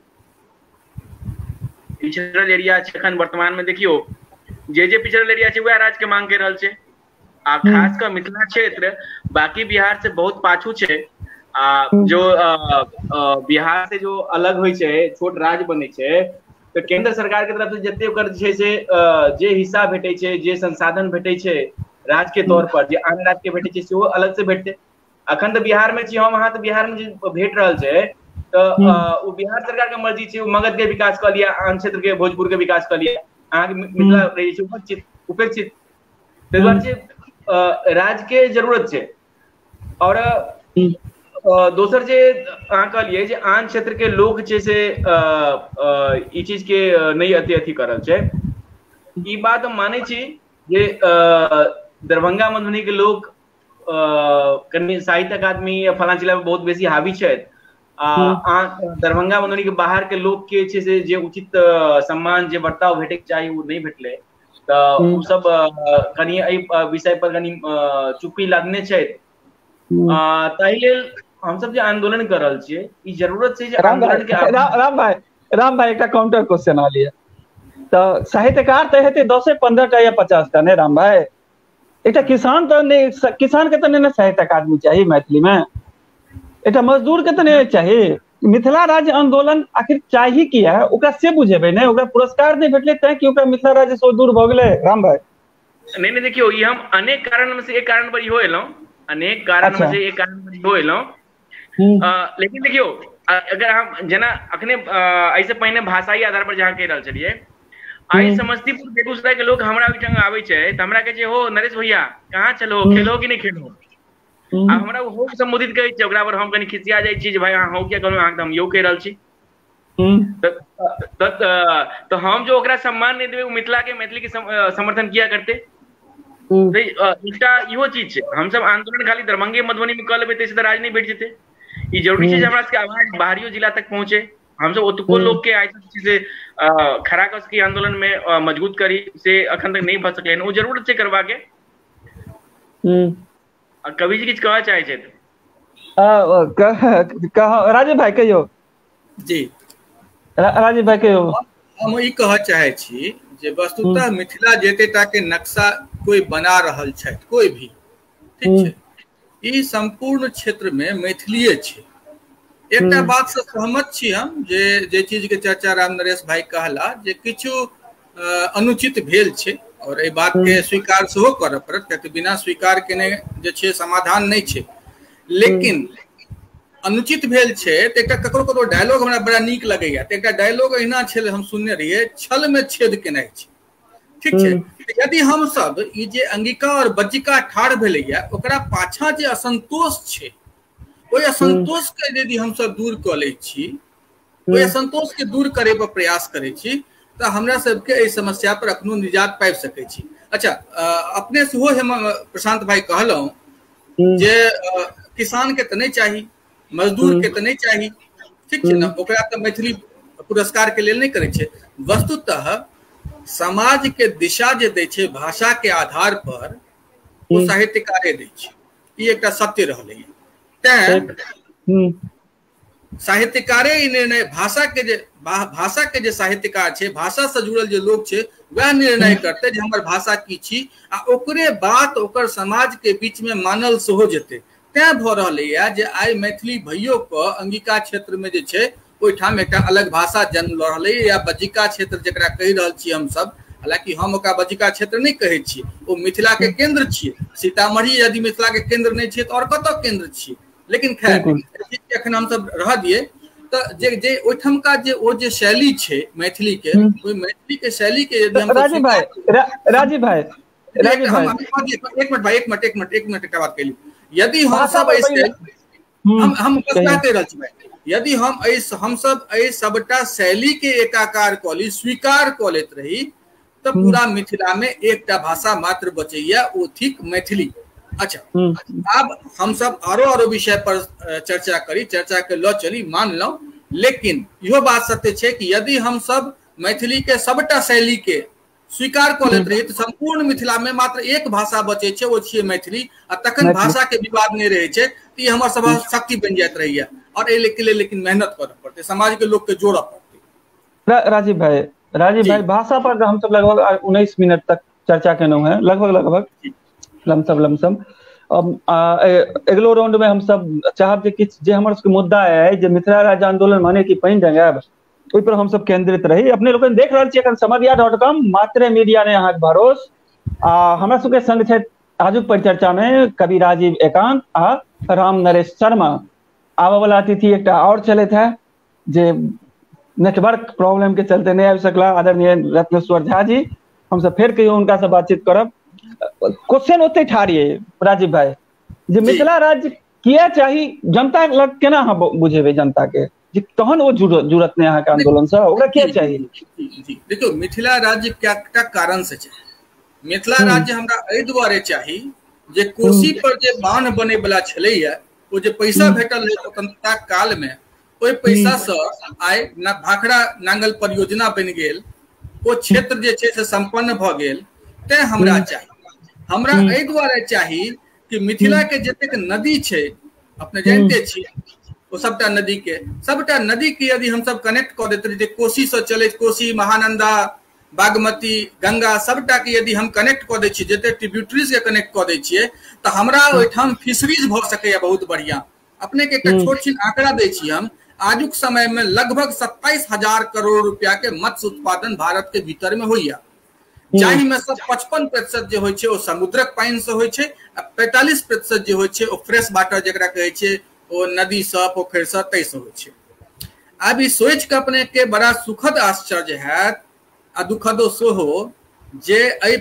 पिछड़ल एरिया छै एखन वर्तमान में देखियो जे पिछड़ल एरिया छै वह राज्य के मांग कर रहल छै आ खास कर मिथिला क्षेत्र बाकी बिहार से बहुत पाछू छै। जो बिहार से जो अलग होइ छै छोट राज्य बने छै तो केंद्र सरकार के तरफ से जते ओकर जे छै से जे हिस्सा भेटै छै, जे संसाधन भेटै छै राज्य के तौर पर, जे आन राज्य के भेटै छै सेहो अलग से भेटतै। अखन तो बिहार में छी हम अहाँ, तो बिहार में जे भेट रहल छै तो वो बिहार सरकार के मर्जी छै, मगध के विकास कर लिया, आन क्षेत्र के भोजपुर के विकास कर लिया, अहाँ के मिथिला रही छै उपेक्षित। ताहि दुआरे राज्य के जरूरत छै। और दोसर जे अहाँ कहलिए जे आन क्षेत्र के लोग छै से ई चीज के नहीं अथी करल छै, ई बात हम मानै छी जे दरभंगा मधुबनी के लोग कनि साहित्य अकादमी या फलां जिला में बहुत बेसी हावी छै। दरभंगा मधुबनी के बाहर के लोग के छै से जे उचित सम्मान जे बर्ताव भेटे के चाही वो नहीं भेटले, तो उ सब कनि एहि विषय पर कनि चुप्पी लादने छै। ताहि लेल हम सब जे आंदोलन कर रहल छियै, ई जरूरत छै जे आंदोलन के राम भाई एकटा काउंटर क्वेश्चन आ लिया, तो साहित्यकार तो हेतै 10-15टा या 50टा ने राम भाई, एक किसान तो नहीं, किसान के तो नहीं साहित्य अकादमी चाहिए मैथिली में, एक मजदूर के तो नहीं चाहिए। मिथिला राज्य आंदोलन आखिर चाहिए किया है, ओकरा से बुझेबे नहीं, ओकरा पुरस्कार नहीं भेटले तै कि ओकरा मिथिला राज्य से दूर भ गेलै राम भाई। नहीं देखियो, ये हम अनेक कारण में से एक कारण पर इहो एलौं, अनेक कारण में से एक कारण पर इहो एलौं। लेकिन देखियो, अगर हम जेना अखने ऐसे पहले भाषाई आधार पर जहाँ कह रहल छलिए, आई समस्तीपुर बेगूसराय के लोग हमरा ओहिठाम आबै छै त हमरा कहे छै, हो नरेश भैया कहाँ चलो, खेलो कि नहीं खेलो, आ हमरा हो संबोधित करै छै, ओकरा पर हम कनि खिसिया जाइ छी जे भाई अहाँ हो क्या कहलहुँ, अहाँ हम यो कह रहल छी। तो हम जो ओकरा सम्मान नहीं देबै, मिथिला के मैथिली के समर्थन किया करते। एकटा इहो चीज छै, हम सब आंदोलन खाली दरभंगे मधुबनी में क लेबै तैसे तो राज नहीं भेट जेतै। ई जरूरी छै जे हमरा सबके आवाज बाहरियो जिला तक पहुंचे, हम सब ओतुको लोग के से खड़ा कर सकी, आंदोलन में मजबूत करी, से अखन तक नहीं भ सकलै, वो जरूरत छै करबा के। कवि जी किछ कहऽ चाहे छै? राजीव भाई कहियो। जी राजीव भाई कहियो। हम ई कहऽ चाहे छी जे वस्तुतः मिथिला जतेटा के नक्शा कोई बना रहल छै, कोई भी, ठीक छै, ई संपूर्ण क्षेत्र में मैथिलीये छै। एकटा बात से सहमत छी हम जे चीज के चर्चा राम नरेश भाई कहला जे किछु अनुचित भेल छै, और एहि बात के स्वीकार सेहो करऽ पड़त, कियाकि बिना स्वीकार केने जे छै समाधान नहीं छै। लेकिन अनुचित भेल छै तऽ एकटा ककरो डायलॉग हमरा बड़ा नीक लगैया, तऽ एकटा डायलॉग एहिना छल, हम सुनने रहिए, छल में छेद केनाइ छै, ठीक छै। यदि हम सब ई जे अंगिका और बज्जिका ठाढ़ भेलैया ओकरा पाछा जे असंतोष छै, ओहि असंतोष के यदि हम सब दूर कऽ लै छी, ओहि असंतोष के दूर करे पर प्रयास करै छी, तऽ हमरा सबके एहि समस्या पर अखनो निजात पाबि सकै छी। अच्छा, अपने सेहो हम प्रशांत भाई कहलहुँ जे किसान के तऽ नहीं चाही, मजदूर के तऽ नहीं चाही, ठीक छै ने, ओकरा तऽ मैथिली पुरस्कार के लेल नहीं करै छै। वस्तुतः समाज के दिशा जे दै छै भाषा के आधार पर, वो साहित्यकारे दै छै, ई एकटा सत्य रहलै। साहित्यकारे ई निर्णय, भाषा के जे साहित्यकार छै, भाषा से जुड़ल जे लोग छै, वह निर्णय करते जे हमर भाषा की छी, आ ओकरे बात ओकर समाज के बीच में मानल सेहो जेतै। तैं भऽ रहलैया जे आइ मैथिली भइयो के अंगिका क्षेत्र में जे छै ओहिठाम एकटा अलग भाषा जन्म लऽ रहलै, या बज्जिका क्षेत्र जकरा कहि रहल छी हम सब, हालांकि हम ओकरा बज्जिका क्षेत्र नहीं कहै छियै, ओ मिथिला के केंद्र छियै। सीतामढ़ी यदि मिथिला के केंद्र नहीं छै तऽ और कतऽ केंद्र छियै? लेकिन खैर एखन हम सब रह दिए, तऽ जे ओहिठमका जे ओ जे शैली छै मैथिली के, ओहि मैथिली के शैली के यदि हम राजीव भाई एक मिनट का बात कही, यदि हम सब ऐसे हम कह रहल छी, यदि हम सब एहि सबटा शैली के एकाकार कऽ ली, स्वीकार कऽ लेत रही, तऽ पूरा मिथिला में एकटा भाषा मात्र बचैया, ओ थिक मैथिली। अच्छा, अब हम सब आरो विषय पर चर्चा करी, चर्चा के लऽ चली, मान लो, लेकिन इहो बात सत्य छै कि यदि हम सब मैथिली के सबटा शैली के स्वीकार कऽ लेत रही तऽ संपूर्ण मिथिला में मात्र एक भाषा बचे छै, ओ छियै मैथिली, आ तखन भाषा के विवाद नहीं रहे छै, तऽ ई हमर सब शक्ति बनि जाइत रहैया। और एहि के लेल लेकिन मेहनत करऽ पड़तै, समाज के लोग के जोड़ऽ पड़तै। राजीव भाई भाषा पर हम सब लगभग 19 मिनट तक चर्चा केलहुँ हैं, लगभग लमसम। अगलो राउंड में हम सब चाहब जे किछु जे हमर सबके मुद्दा है, जे मिथिला राज्य आंदोलन माने कि पानि डंगायब, ओहि पर हम सब केंद्रित रही। अपने लोग देख रहल छियै समधिया.com मात्र मीडिया ने अहाँके भरोस। हमरा सबके संग छै आजुक परिचर्चा में कवि राजीव एकांत आ राम नरेश शर्मा। आबऽ वाला अतिथि एकटा और चलैत है जे नेटवर्क प्रॉब्लम के चलते नहीं आ सकला, आदरणीय रत्नेश्वर झा जी। हम सब फिर कहियो उनका से बातचीत करब। क्वेश्चन ओते ठाड़िए राजीव भाई जे मिथिला राज्य किया चाही, जनता लग केना अहाँ बुझेबै जनता के जे तहन ओ जुड़त नहीं अहाँ के आंदोलन से, ओकरा किया चाहिए? जी देखो, मिथिला राज्य क्या कारण से चाहिए? मिथिला राज्य हमरा एहि दुआरे चाही जे कोसी पर जे बांध बने वाला छलैया, ओ जे पैसा भेटल है स्वतंत्रता काल में, ओहि पैसा से आइ भाखड़ा नांगल परियोजना बनि गेल, ओ क्षेत्र जे छै से संपन्न भ गेल। ते हमरा चाही, हमरा एहि दुआरे चाही कि मिथिला के जतेक नदी छै, अपने जानते छी, ओ सबटा नदी के यदि हम सब कनेक्ट कर देते रहिए, कोसी से चले, कोसी, महानंदा, बागमती, गंगा सबटा के यदि हम कनेक्ट कर दै छियै, जते ट्रिब्यूटरीज के कनेक्ट कर दै छियै, तो हमरा ओहिठाम फिशरीज भ सकैया बहुत बढ़िया। अपने के एकटा छोट छिन आंकड़ा दै छी हम, आजुक समय में लगभग 27,000 करोड़ रुपया के मत्स्य उत्पादन भारत के भीतर में होइया, जाहि में से 55% जे होइ छै ओ समुद्रक पानि से होइ छै, आ 45% जे होइ छै ओ फ्रेश वाटर जेकरा कहै छै ओ नदी से, पोखरि से, तै से होइ छै। आब ई सोच के अपने के बड़ा सुखद आश्चर्य हैत आ दुखदो सेहो जे एहि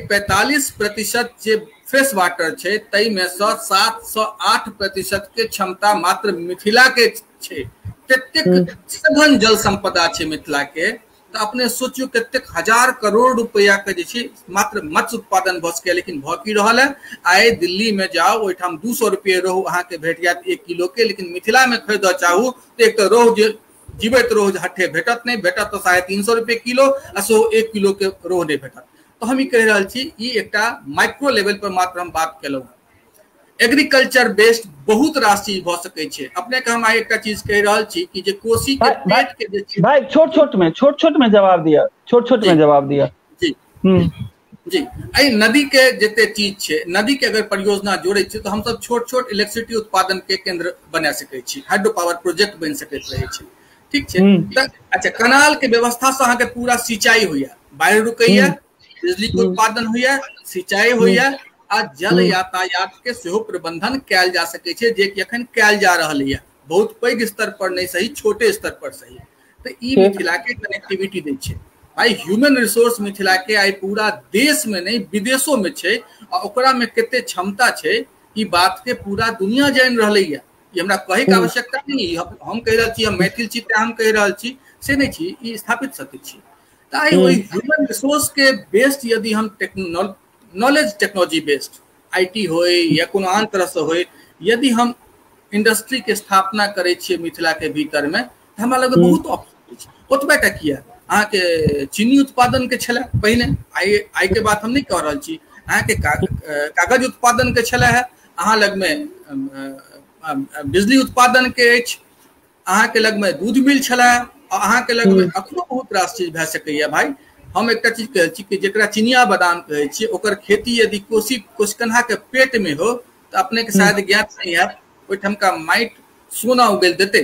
45% जे फ्रेश वाटर छै, तै में से 7 से 8% के क्षमता मात्र मिथिला के छै। ततेक सघन जल संपदा छै मिथिला के, तो अपने सोचियो कतेक हजार करोड़ रुपया के जे छै मात्र मत्स्य उत्पादन भ सके। लेकिन भ की रहल है, आइ दिल्ली में जाओ, ओहिठाम 200 रुपये रोहू अहाँ के भेट जायत 1 किलो के, लेकिन मिथिला में खरीद चाहू तो एक तो रोहू जे जीवित रोहू हट्ठे भेटत नहीं, भेटत तो 350 रुपये किलो, आ सो 1 किलो के रोहू नहीं भेटत। तो हम कह रहा छी, ई एकटा माइक्रो लेवल पर मात्र हम बात केलहुँ। एग्रीकल्चर बेस्ड बहुत रास चीज भ सकै छै। अपने के हम एकटा चीज कह रहल छी कि जे कोसी के पेट के जे भाई छोट छोट में जवाब दिया, छोट में जवाब दिया जी जी। एहि नदी के जते चीज छै, नदी के अगर परियोजना जोड़े छै तो हम सब छोट इलेक्ट्रिसिटी उत्पादन के केंद्र बना सकै छी, हाइड्रो पावर प्रोजेक्ट बन सकैत रहे छै, ठीक छै। अच्छा, कनाल के व्यवस्था से अहाँ के पूरा सिंचाई होइया, बाढ़ि रुकैया, बिजली के उत्पादन होइया, सिंचाई होइया, आ जल यातायात के सेहो प्रबंधन कैल जा सकै छै, जे कि अखन कैल जा रहल है, बहुत पैघ स्तर पर नहीं सही, छोटे स्तर पर सही। तो ई मिथिला के कनेक्टिविटी दै छै भाई। ह्यूमन रिसोर्स मिथिला के आई पूरा देश में नहीं विदेशों में छै, और ओकरा में कते क्षमता छै, ई बात के पूरा दुनिया जान रहलै है। ये हमरा कहे के आवश्यकता नहीं, हम कह रहल छी, हम मैथिल छी त हम कह रहल छी से नहीं छी, ई स्थापित सत्य छी। तो आई ओई ह्यूमन रिसोर्स के बेस्ड यदि हम नॉलेज टेक्नोलॉजी बेस्ड आईटी होय या कोनो आन तरह से होय, यदि हम इंडस्ट्री के स्थापना करे छियै मिथिला के भीतर में, तो हमरा लगे बहुत ऑप्शन छै। ओतबेटा किया अहाँ के चीनी उत्पादन के छले पहिने, आई के बात हम नहीं कह रहल छी, अहाँ के कागज उत्पादन के छले है, अहाँ लग में बिजली उत्पादन के अछि, अहाँ के लग में दूध मिल छले, और अहाँ के लग में अखनो बहुत रास चीज भए सकैया भाई। हम एक चीज कहै छी कि जेकरा चिनिया बादाम कहै छी, ओकर खेती यदि कोशिकन्हा के पेट में हो तो अपने के शायद ज्ञात नहीं है, ओहिठाम का माइट सोना उगल देते,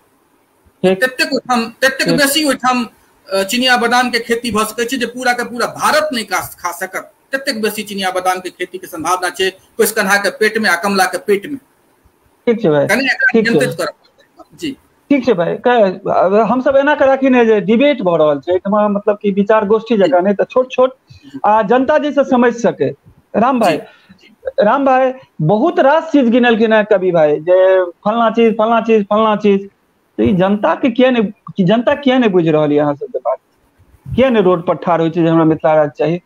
ततेक बेसी ओहिठाम चिनिया बादाम के खेती भ सकै छै जे पूरा के पूरा भारत नहीं खा सकत। ततेक बेसी चिनिया बादाम के खेती के संभावना छै कोशिकन्हा के पेट में आ कमला के पेट में। ठीक छै भाई, नियंत्रित करब जी। ठीक छै भाई, हम सब एना के राखी ने जे डिबेट भ रहल छै, मतलब कि विचार गोष्ठी जगह नहीं, तो छोट आ जनता जैसे समझ सके। राम भाई बहुत रास चीज गिनलखिन है कवि भाई, जे फलना चीज, तो ई जनता के किया नहीं बुझ रही है? अहाँ सब बात किया नहीं रोड पर ठाड़ हो छै जे हमरा मिथिला राज्य चाहिए?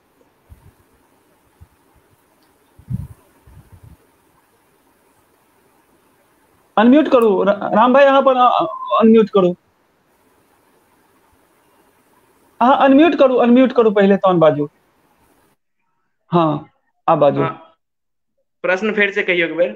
अनम्यूट करू राम भाई, यहाँ पर अनम्यूट करू, हाँ अनम्यूट करू पहले तहन बाजू। हाँ आ बाजू। प्रश्न फेर से कहियो एक बेर।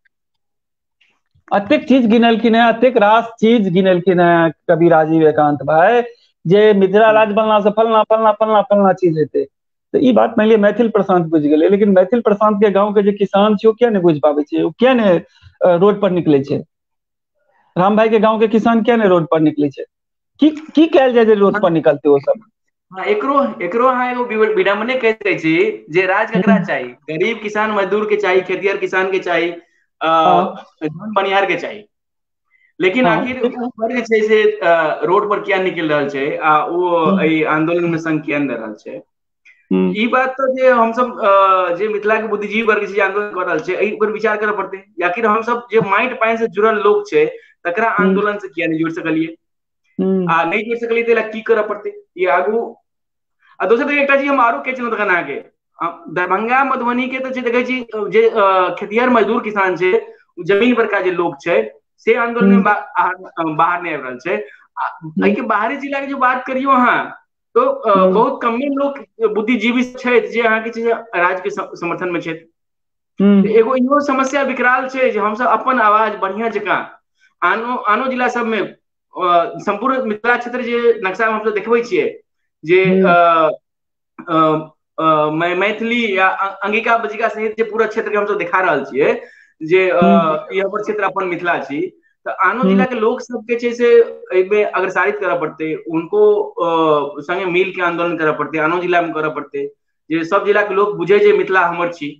अतेक चीज गिनलखिन है, अतेक रास चीज गिनलखिन है कवि राजीव एकांत भाई, जे मिथिला राज्य बनला से फलना चीज हेतै। तो ई बात मान लिया मैथिल प्रशांत बुझ गेलै, लेकिन मैथिल प्रशांत के गांव के जे किसान छै, ओ किया नहीं बुझ पाबै छै, ओ किया नहीं रोड पर निकले छै? राम भाई के गांव के किसान किया नहीं रोड पर निकले छै? की कयल जाय जे रोड पर निकलते ओ सब? हाँ, एकरो हाँ एगो विडम्बने कह सकै छी जे राज ककरा चाही, गरीब किसान मजदूर के चाही, खेतिहर किसान के चाही, धन बनिहार के चाही, लेकिन आखिर वो वर्ग छै से रोड पर किया निकल रहल छै आ वो एहि आंदोलन में संग किया न रहल छै। ई बात तो जे हम सब जे मिथिला के बुद्धिजीवी वर्ग छै आंदोलन कर रहल छै एहि पर विचार करऽ पड़तै। आखिर हम सब जे माटि पानि से जुड़ल लोग छै तकरा आंदोलन से किया नहीं जुड़ सकलिए, आ नहीं जुड़ सकलिए तेला की करऽ पड़तै ई आगू। आ दोसर तो एकटा चीज हम आरो कह छलहुँ तखन अहाँके, दरभंगा मधुबनी के तो देखै छी जे खेतिहर मजदूर किसान छै, जमीन पर का जे लोग छै से आंदोलन में बाहर नहीं आबि रहल छै। एहि के बाहरी जिला के जो बात करियो अहाँ तो बहुत कमे लोग बुद्धिजीवी छथि जे अहाँके छै राज्य के समर्थन में छथि। एगो इहो समस्या विकराल छै जे हम सब अपन आवाज बढ़िया जकां आनो जिला सब में संपूर्ण मिथिला क्षेत्र जे नक्शा में हम सब देखबै छियै जे मैथिली या अंगिका बजिका सहित जे पूरा क्षेत्र के हम सब दिखा रहल छियै जे ई हमर क्षेत्र अपन मिथिला छी, तो आनो जिला के लोग सबके छै से एहिमे अग्रसारित करऽ पड़तै, उनको संगे मिल के आंदोलन करऽ पड़तै, आनो जिला में करऽ पड़तै जे सब जिला के लोग बुझे जे मिथिला हमर छी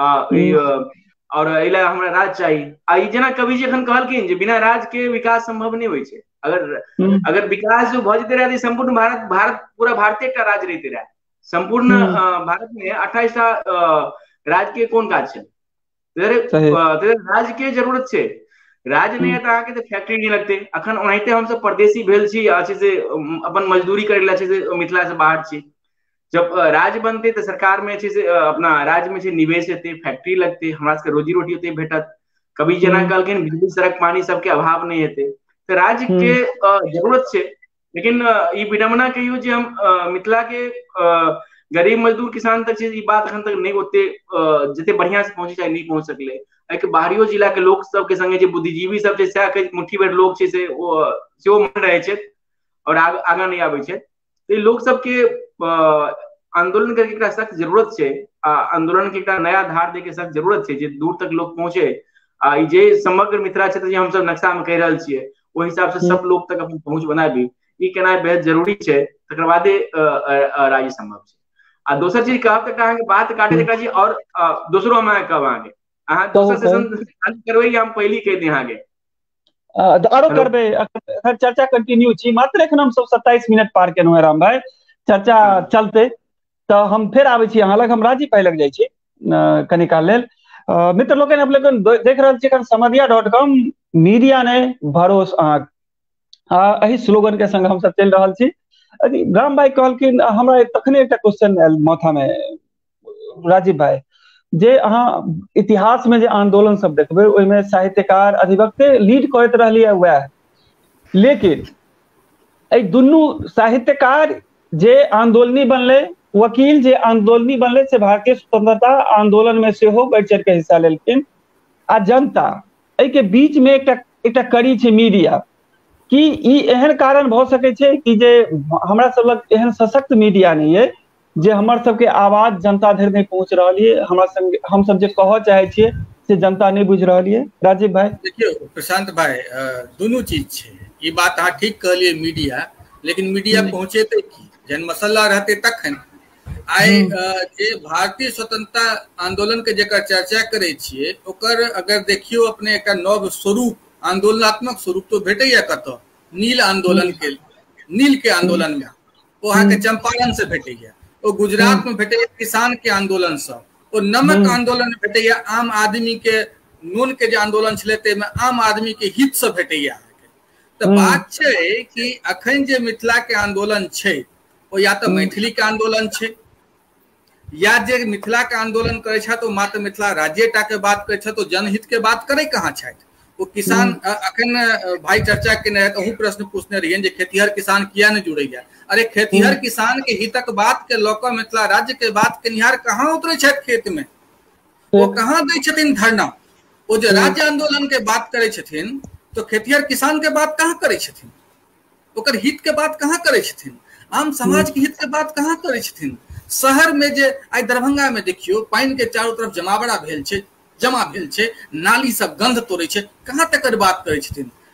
और एहि ला हमरा राज चाही। आ ई जेना कवि जी एखन कहलखिन जे बिना राज के विकास संभव नहीं होइ छै। अगर विकास जो भऽ जेतै रहे संपूर्ण भारत पूरा भारते एकटा राज्य रहिते रहे। संपूर्ण भारत में 28 टा राज्य के कोन काज छै, राज्य के जरूरत छै। राज्य नहीं है तो अहाँके तो फैक्ट्री नहीं लगते। अखन ओनाहिते हम सब परदेसी भेल छी, अच्छे से अपन मजदूरी करे ला अच्छे से मिथिला से बाहर छी। जब राज्य बनते तो सरकार में अच्छे से अपना राज्य में से निवेश हेतै, फैक्ट्री लगते, हमरा सबके रोजी रोटी होते भेटत। कभी जेना कहलखिन बिजली सड़क पानी सबके अभाव नहीं हेतै, तो राज्य के जरूरत छै। लेकिन ई विडम्बना कहियो जे हम मिथिला के गरीब मजदूर किसान तक ई बात अखन तक नहीं ओते जते बढ़िया से पहुंचे चाहे नहीं पहुंच सकले। एहिके बाहरियो जिला के लोग सबके संगे जे बुद्धिजीवी सब छै सएह मुट्ठी भर लोग छै से सेहो मन रहे छै और आगां नहीं आबै छै। तो लोग सबके आंदोलन करके एकटा सख्त जरूरत छै, आंदोलन के एकटा नया धार दे के सख्त जरूरत छै जे दूर तक लोग पहुंचे। आ ई जे समग्र मिथिला क्षेत्र जे हम सब नक्शा में कहि रहल छियै ओहि हिसाब से सब लोग तक अपन पहुंच बनाबी, ई केनाइ बेहद जरूरी छै, तकर बादे राज्य संभव छै। आ दोसर चीज कहब तऽ अहाँके बात काटे एकटा चीज और दोसरो हम अहाँके कहब, अहाँ दोसर सेशन करबै या हम पहली कहि दी अहाँके आरो करबै। अखन चर्चा कंटिन्यू छी, मात्र एखन हम सब 27 मिनट पार केलहुँ है राम भाई, चर्चा चलते तऽ हम फेर आबै छी अहाँ लग। हम राजीव भाई लग जाइ छी कनि काल लेल। मित्र लोग देख रहल छी samadiya.com मीडिया ने भरोस अहाँ एहि स्लोगन के संग हम सब चलि रहल छी। राम भाई कहलखिन, हमरा तखने एकटा क्वेश्चन आयल माथा में राजीव भाई, जे अहाँ इतिहास में जे आंदोलन सब देखबै ओहिमे साहित्यकार अधिवक्ते लीड करैत रहलियै वएह, लेकिन एहि दुनू साहित्यकार जे आंदोलनी बनले, वकील जे आंदोलनी बनले से भारतीय स्वतंत्रता आंदोलन में सेहो बढ़ि चढ़ि के हिस्सा लेलखिन। आ जनता एहि के बीच में एकटा कड़ी छै मीडिया। कि ई एहन कारण भऽ सकै छै कि जे हमरा सब लग एहन सशक्त मीडिया नहीं है जे हमर सबके आवाज जनता धरि नहीं पहुंच रहल है, हमरा संग हम सब जे कहऽ चाहे छियै से जनता नहीं बुझ रहल है। राजीव भाई देखियो प्रशांत भाई, दुनू चीज छै, ई बात अहाँ ठीक कहलिए मीडिया, लेकिन मीडिया पहुंचेतै की जहन मसल्ला रहते तखन। आइ जे भारतीय स्वतंत्रता आंदोलन के जेकर चर्चा करे छियै ओकर अगर देखियो अपने एकटा नव स्वरूप, आंदोलनात्मक स्वरूप तो भेटैया कतऽ, नील आंदोलन के, नील के आंदोलन में ओ अहाँके चंपारण से भेटैया, ओ गुजरात में भेटैया किसान के आंदोलन से, ओ नमक आंदोलन भेटैया आम आदमी के, नून के जे आंदोलन छलै ताहिमे आम आदमी के हित से भेटैया। तऽ बात छै कि अखन जे मिथिला के आंदोलन छै ओ या तऽ मैथिली के आंदोलन छै, या जे मिथिला के आंदोलन करे छथि ओ मात्र मिथिला राज्यटा के बात करे छथि, ओ जनहित के बात करे कहाँ छथि। वो किसान अखन भाई चर्चा केने है, अहूँ प्रश्न पूछने रहिए जे खेतीहर किसान किया नहीं जुड़ैया। अरे खेतीहर किसान के हितक बात के लऽ कऽ मिथिला राज्य के बात केनिहार कहाँ उतरे छथि खेत में, वो कहाँ दै छथिन धरना। वो जो राज्य आंदोलन के बात करे छथिन तो खेतीहर किसान के बात कहाँ करे छथिन, ओकर हित के बात कहाँ करे छथिन, आम समाज के हित के बात कहाँ करे छथिन। शहर में जे आई दरभंगा में देखियो पानी के चारों तरफ जमा भेल छै, नाली सब गंध तोड़े छै, कहाँ तक बात करे छथिन।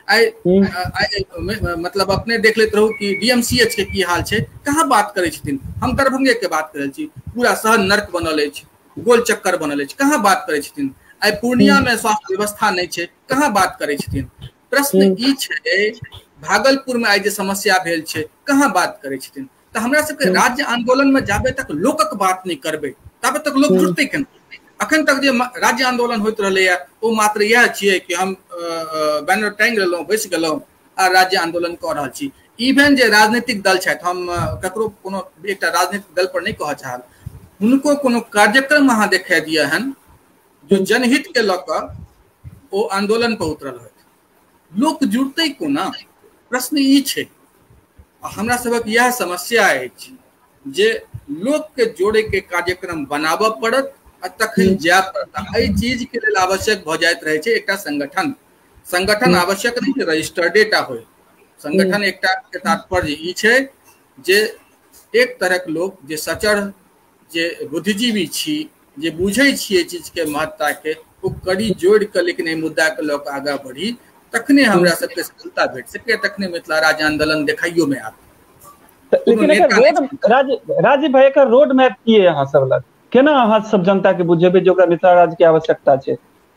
मतलब अपने देख लेते रहू कि DMCH के की हाल छै, कहाँ बात करै छथिन। हम दरभंगे के बात करै छी, पूरा शहर नर्क बनल अछि, गोल चक्कर बनल अछि, कहाँ बात करै छथिन। आई पूर्णिया में स्वास्थ्य व्यवस्था नहीं छै, कहाँ बात करै छथिन। प्रश्न ई छै भागलपुर में आई जे समस्या भेल छै, कहाँ बात करै छथिन। तो हमरा सबके राज्य आंदोलन में जाबे तक लोकक बात नहीं करबै ताबे तक लोक जुड़तै केना। अखन तक जे राज्य आंदोलन होइत रहलैया ओ मात्र यह छियै कि हम बैनर टांगि लेलहुँ, बैस गेलहुँ आ राज्य आंदोलन कऽ रहल छी। इवन जे राजनीतिक दल छथि, हम ककरो कोनो एकटा राजनीतिक दल पर नहीं कहऽ चाहब, हुनको कोनो कार्यक्रम अहाँ देखा दिया हन जो जनहित के लऽ कऽ ओ आंदोलन पर उतरल है, लोक जुड़तै कोना। प्रश्न ई छै। हमरा सबक यह समस्या अछि जे लोक के जोड़े के कार्यक्रम बनाबऽ पड़त आ तखन जाय पड़त। एहि चीज के लेल आवश्यक भऽ जाइत रहै छै एकटा संगठन। संगठन आवश्यक नहीं कि रजिस्टर्डेटा होय। संगठन एकटा के तात्पर्य ई छै जे एक तरहक लोक जे सचर, जे बुद्धिजीवी छी, जे बुझै छियै चीज के महत्ता के, ओ कड़ी जोड़ के लेकिन एहि मुद्दा के लऽ कऽ आगाँ बढ़ी, तखने हमरा सबके सफलता भेट सकै, तखने मिथिला राज्य आंदोलन देखाइयो में आत। लेकिन राजीव भाई एकर रोड मैप की है अहाँ सब लग, केना अहाँ सब जनता के बुझेबै जे ओकरा मिथिला राज्य के आवश्यकता छै।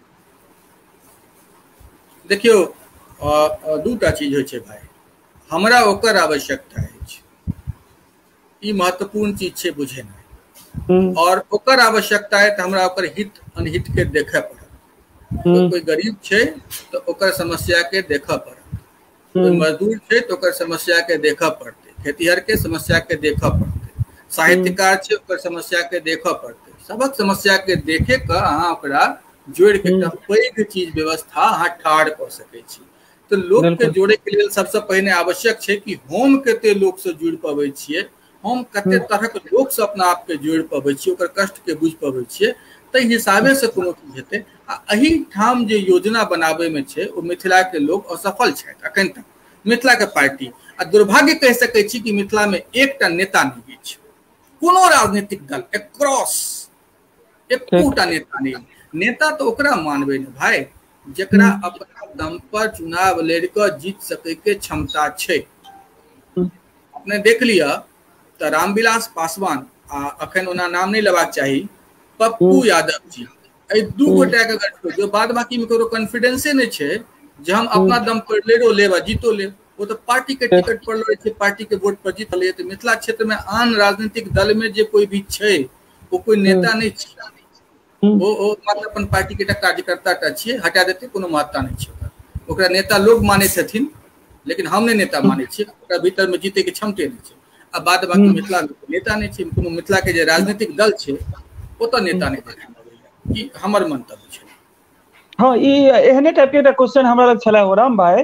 देखियो दूटा चीज होइ छै भाई, हमरा ओकर आवश्यकता अछि, ई महत्वपूर्ण चीज छै बुझेनाइ, और ओकर आवश्यकता है तो हमरा ओकर हित अनहित के देखे पड़त। कोई गरीब छै तो ओकर समस्या के देखऽ पड़त, कोई मजदूर छै तो ओकर समस्या के देखऽ पड़तै, खेतीहर के समस्या के देखऽ पड़तै, साहित्यकार छै ओकर समस्या के देखऽ पड़तै। सबक समस्या के देखे के अहाँ ओकरा जोड़ के एकटा पैघ चीज व्यवस्था अहाँ ठाढ़ कऽ सकै छी। तो लोक के जोड़े के लेल सबसे पहिने आवश्यक छै कि हम कते लोक से जुड़ पबै छियै, हम कते तरहक लोक से अपना आप के जोड़ पबै छियै, ओकर कष्ट के बुझ पबै छियै, ताहि हिसाबे से कोनो चीज हेतै। आ एही ठाम जे योजना बनाबे में छै ओ मिथिला के लोग असफल छथि अखन तक, मिथिला के पार्टी। आ दुर्भाग्य कहि सकै छी कि मिथिला में एकटा नेता नहीं अछि, कोनो राजनीतिक दल एक्रॉस एकोटा नेता नहीं। नेता तो ओकरा मानबे न भाई जकरा अपना दम पर चुनाव लड़ के जीत सके के क्षमता छै। अपने देख लिया तो रामविलास पासवान आ अखन ओना नाम नहीं लेबाक चाही, पप्पू यादव जी, एहि दू गोटा के अगर जो बाद बाकी में ककरो कॉन्फिडेंसे नहीं छै जे हम अपना दम पर लड़ो लेब आ जीतो लेब, वो तो पार्टी के टिकट पर लड़े छै, पार्टी के वोट पर जीत ले। तो मिथिला क्षेत्र में आन राजनीतिक दल में जे कोई भी छै वो कोई नेता नहीं छै, वो मतलब अपन पार्टी के कार्यकर्ता टा छियै, हटा देते कोनो महत्ता नहीं छै ओकरा। नेता लोग माने छथिन लेकिन हम नहीं नेता माने छियै, ओकरा भीतर में जीते के क्षमते नहीं छै। आ बाद बाकी मिथिला में नेता नहीं छै, कोनो मिथिला के जे राजनीतिक दल छै ओतऽ नेता नहीं देखा, ई हमर मंतव्य छै। हाँ, ई एहने टाइप के क्वेश्चन हमरा लग छला हो राम भाई।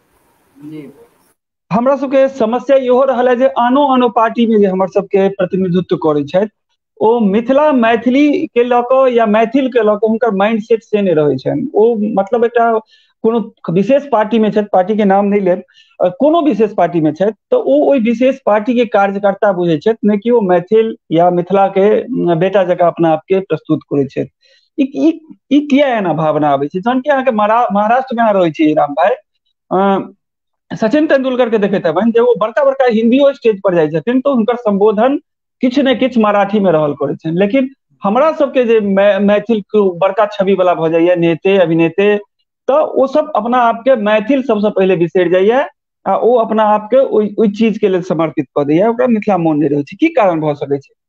हमरा सबके समस्या इहो रहल है जे आनो आनो पार्टी में जे हमर सबके प्रतिनिधित्व करै छथि ओ मिथिला मैथिली के लऽ कऽ या मैथिल के लऽ कऽ हुनकर माइंड सेट से नहीं रहै छनि। ओ मतलब एकटा कोनो विशेष पार्टी में छथि, पार्टी के नाम नहीं लेब, कोनो विशेष पार्टी में छथि तो ओ ओहि विशेष पार्टी के कार्यकर्ता बुझै छथि, नहि कि ओ मैथिल या मिथिला के बेटा जकाँ अपना आप के प्रस्तुत करै छथि। ई किया एना भावना आबै छै? जहन कि अहाँके महाराष्ट्र में अहाँ रहै छी राम भाई, सचिन तेंदुलकर के देखैत हेबनि जे वो बड़का बड़का हिंदियो स्टेज पर जाइ छथिन तो हुनकर संबोधन किछु ने किछु मराठी में रहल करै छनि। लेकिन हमरा सबके जे मैथिल के बड़का छवि वाला भऽ जाइए नेते अभिनेते, तो ओ सब अपना आप के मैथिल सबसे पहले बिसरि जाइए आ ओ अपना आप के ओहि चीज के लेल समर्पित कऽ दैए, ओकरा मिथिला मोन नहीं रहै छै। की कारण भऽ सकै छै?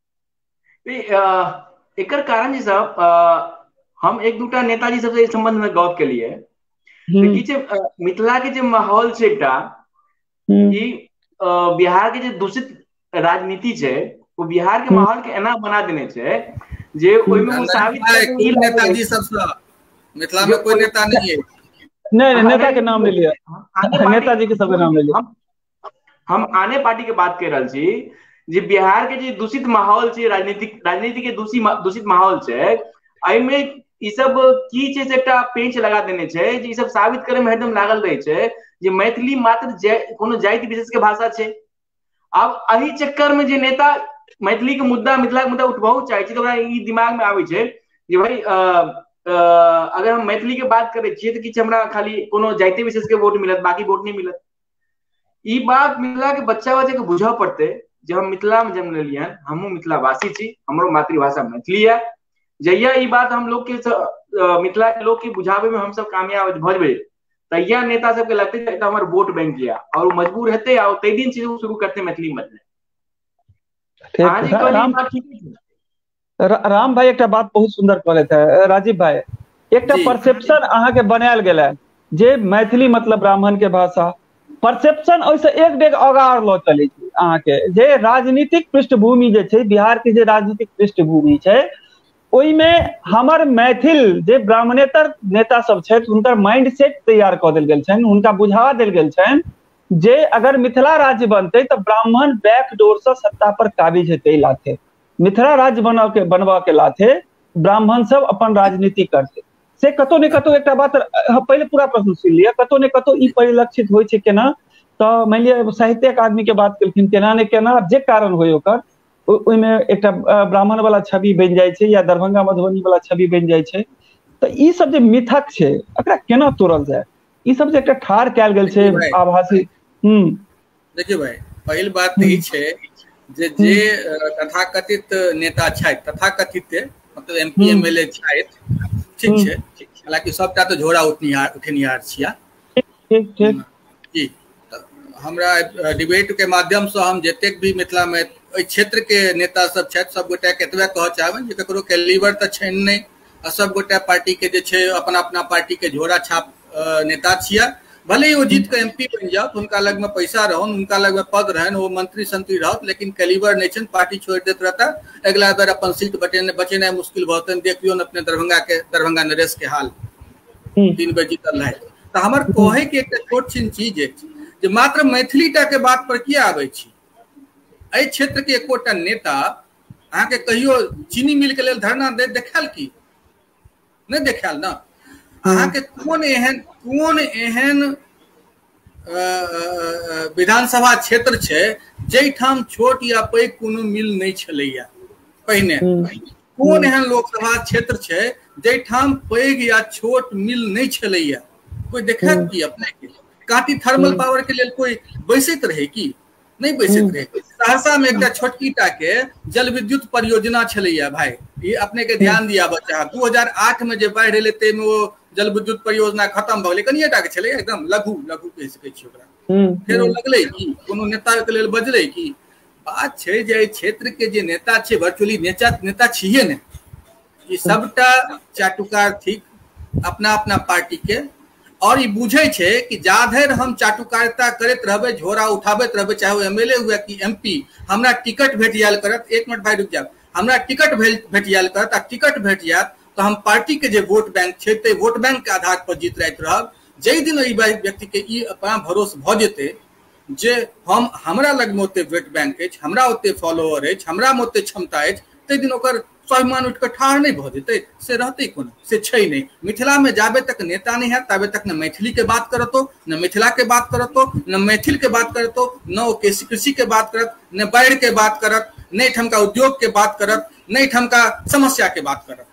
एकर कारण जी साहब, हम एक दूटा नेताजी सबसे इस संबंध में गप केलिए कि जे मिथिला के जे माहौल छै एकटा ई बिहार के जे दूषित राजनीति छै वो बिहार के माहौल के एना बना देने छै जे ओहि में मुसावित नेताजी सबसे मिथिला में कोई नेता नहीं है। नहीं, नेता के नाम ले लिया, नेताजी के सबके नाम ले लिया। हम आने पार्टी के बात कर रहल छी जे बिहार के जे दूषित माहौल छै, राजनीति के दूषित माहौल छै, एहिमे ई सब की छै से एकटा पेंच लगा देने छै जे ई सब साबित करे में हरदम लागल रहे छै जे मैथिली मात्र कोनो जाति विशेष के भाषा छै। अब एही चक्कर में जे नेता मैथिली के मुद्दा, मिथिला के मुद्दा उठबाऊ चाहे छै तो ओकरा ई दिमाग में आबै छै जे भाई अगर हम मैथिली के बात करे छियै तो किछु हमरा खाली कोनो जाति विशेष के वोट मिलत, बाकी वोट नहीं मिलत। ई बात मिथिला के बच्चा के बुझा पड़ते जे हम मिथिला में जन्म लेलियै, हमहूँ मिथिलावासी छी, हमरो मातृभाषा मैथिली है। जहिया ई बात हम लोग के मिथिला के लोग के बुझावे में हम सब कामयाब भ जेबै, तहिया नेता सबके लगते है हमर वोट बैंक या, और वो मजबूर हेते आ तै दिन चीज शुरू करते मैथिली में। हाँ जी, राम भाई एक बात बहुत सुंदर कहले थे राजीव भाई, एक परसेप्शन अहाँ के बनायल गेल जे मैथिली मतलब ब्राह्मण के भाषा, परसेप्शन ओइसे एक डेग अगार लो चले छै। अहाँ के जे राजनीतिक पृष्ठभूमि जे छै, बिहार के जे राजनीतिक पृष्ठभूमि छै, ओइ में हमर मैथिल जे ब्राह्मणेतर नेता सब छै, हुनकर माइंडसेट तैयार क देल गेल छनि, हुनका बुझा देल गेल छनि जे अगर मिथिला राज्य बनते तो ब्राह्मण बैकडोर से सत्ता पर काबिज हेतै लाथे, मिथिला राज्य बनवा के लाथे ब्राह्मण सब अपन राजनीति करते से कतो ने कतो। एक बात पहले पूरा प्रश्न सुन लिया, कतो ने कतो ई परिलक्षित होय छै केना, तो मान लिया साहित्यिक आदमी के बात केलखिन, केना ने केना जे कारण होय ओकर ओइमे एक ब्राह्मण वाला छवि बन जाय छै या दरभंगा मधुबनी वाला छवि बन जाय छै। तो ई सब जे मिथक छै एकरा केना तोड़ल जाय, ई सब जे एकटा ठार कैल गेल छै आभासी। देखिए भाई, पहिल बात ई छै जे तथाकथित नेता छै, तथाकथित मतलब एमपी एमएलए छै, ठीक छै, हालांकि सबटा तो झोरा उठेनिहार छिया जी। हमरा डिबेट के माध्यम से हम जतेक भी मिथिला में क्षेत्र के नेता सब छथि, सब गोटा के एतबे कह चाहबनि जे ककरो कैलिबर तऽ छनि नहि, आ सब गोटा पार्टी के जे छै अपना अपना पार्टी के झोरा छाप नेता छिया। भले ही वो जीत के एमपी बन जाओ तो उनका लग में पैसा रहो, उनका लग में पद रहन, वो मंत्री संत्री रहो, लेकिन कैलिबर नहीं छन, पार्टी छोड़ देते रहता। अगला बार अपन सीट बचेना मुश्किल बहुत है। देखियो न अपने दरभंगा नरेश के हाल 3 बेर जीतल है। तो हमार कहे के एक छोट छिन चीज है जे मात्र मैथिलीटा के बात पर किया आबै छी। एहि क्षेत्र के एकोटा नेता अहाँ के कहियो चीनी मिल के लेल धरना दे देखाल की नहीं देखाल ना। अहाँ के कोन एहन विधानसभा क्षेत्र छै जैठाम छोट या पैघ कोनो मिल नहीं छलैया पहिने। कोन एहन लोकसभा क्षेत्र छै जैठाम पैघ या छोट मिल नहीं छलैया, कोई देखत की अपने के काटी थर्मल पावर के लिए कोई बैसत रहे की नहीं बैसत रहे। सहरसा में एक छोटकीटा के जल विद्युत परियोजना छलैया भाई, ये अपने के ध्यान दिया बच्चा। 2008 में जे बाढ़ एले ते में वो जल विद्युत परियोजना खत्म भ गेलै, कनिएटा के छलै, एकदम लघु कहि सकै छी ओकरा। फेर ओ लगलै की कोनो नेता के लेल बजलै की। बात छै जे क्षेत्र के जे नेता छै वर्चुअली नेता छियै ने, ई सबटा चाटुकार थिक अपना अपना पार्टी के, और ये बुझे छे कि जाधर हम चाटुकारिता करते रहबे, झोरा उठाबैत रहबे, चाहे वो एमएलए हुए कि एमपी, हमरा टिकट भेट जायल करत। एक मिनट भाई रुक जाओ, हमरा टिकट भेट जायल करत, आ टिकट भेट जायत तो हम पार्टी के जे वोट बैंक छै ते वोट बैंक के आधार पर जीत रहत रहब। जै दिन ई व्यक्ति के ई अपना भरोस भ जेते जे हमरा लग में ओते वोट बैंक अछि, हमरा ओते फॉलोअर अछि, हमरा में ओते क्षमता अछि, तै दिन ओकर स्वाभिमान उठ के ठाढ़ नहीं भ जेते, से रहते कोना, से छै नहीं। मिथिला में जाबे तक नेता नहीं है ताबे तक न मैथिली के बात करतो, न मिथिला के बात करतो, न मैथिल के बात करतो, न कृषि के बात करत, न बाढ़ के बात करत, न ठमका उद्योग के बात करत, न ठमका समस्या के बात करत।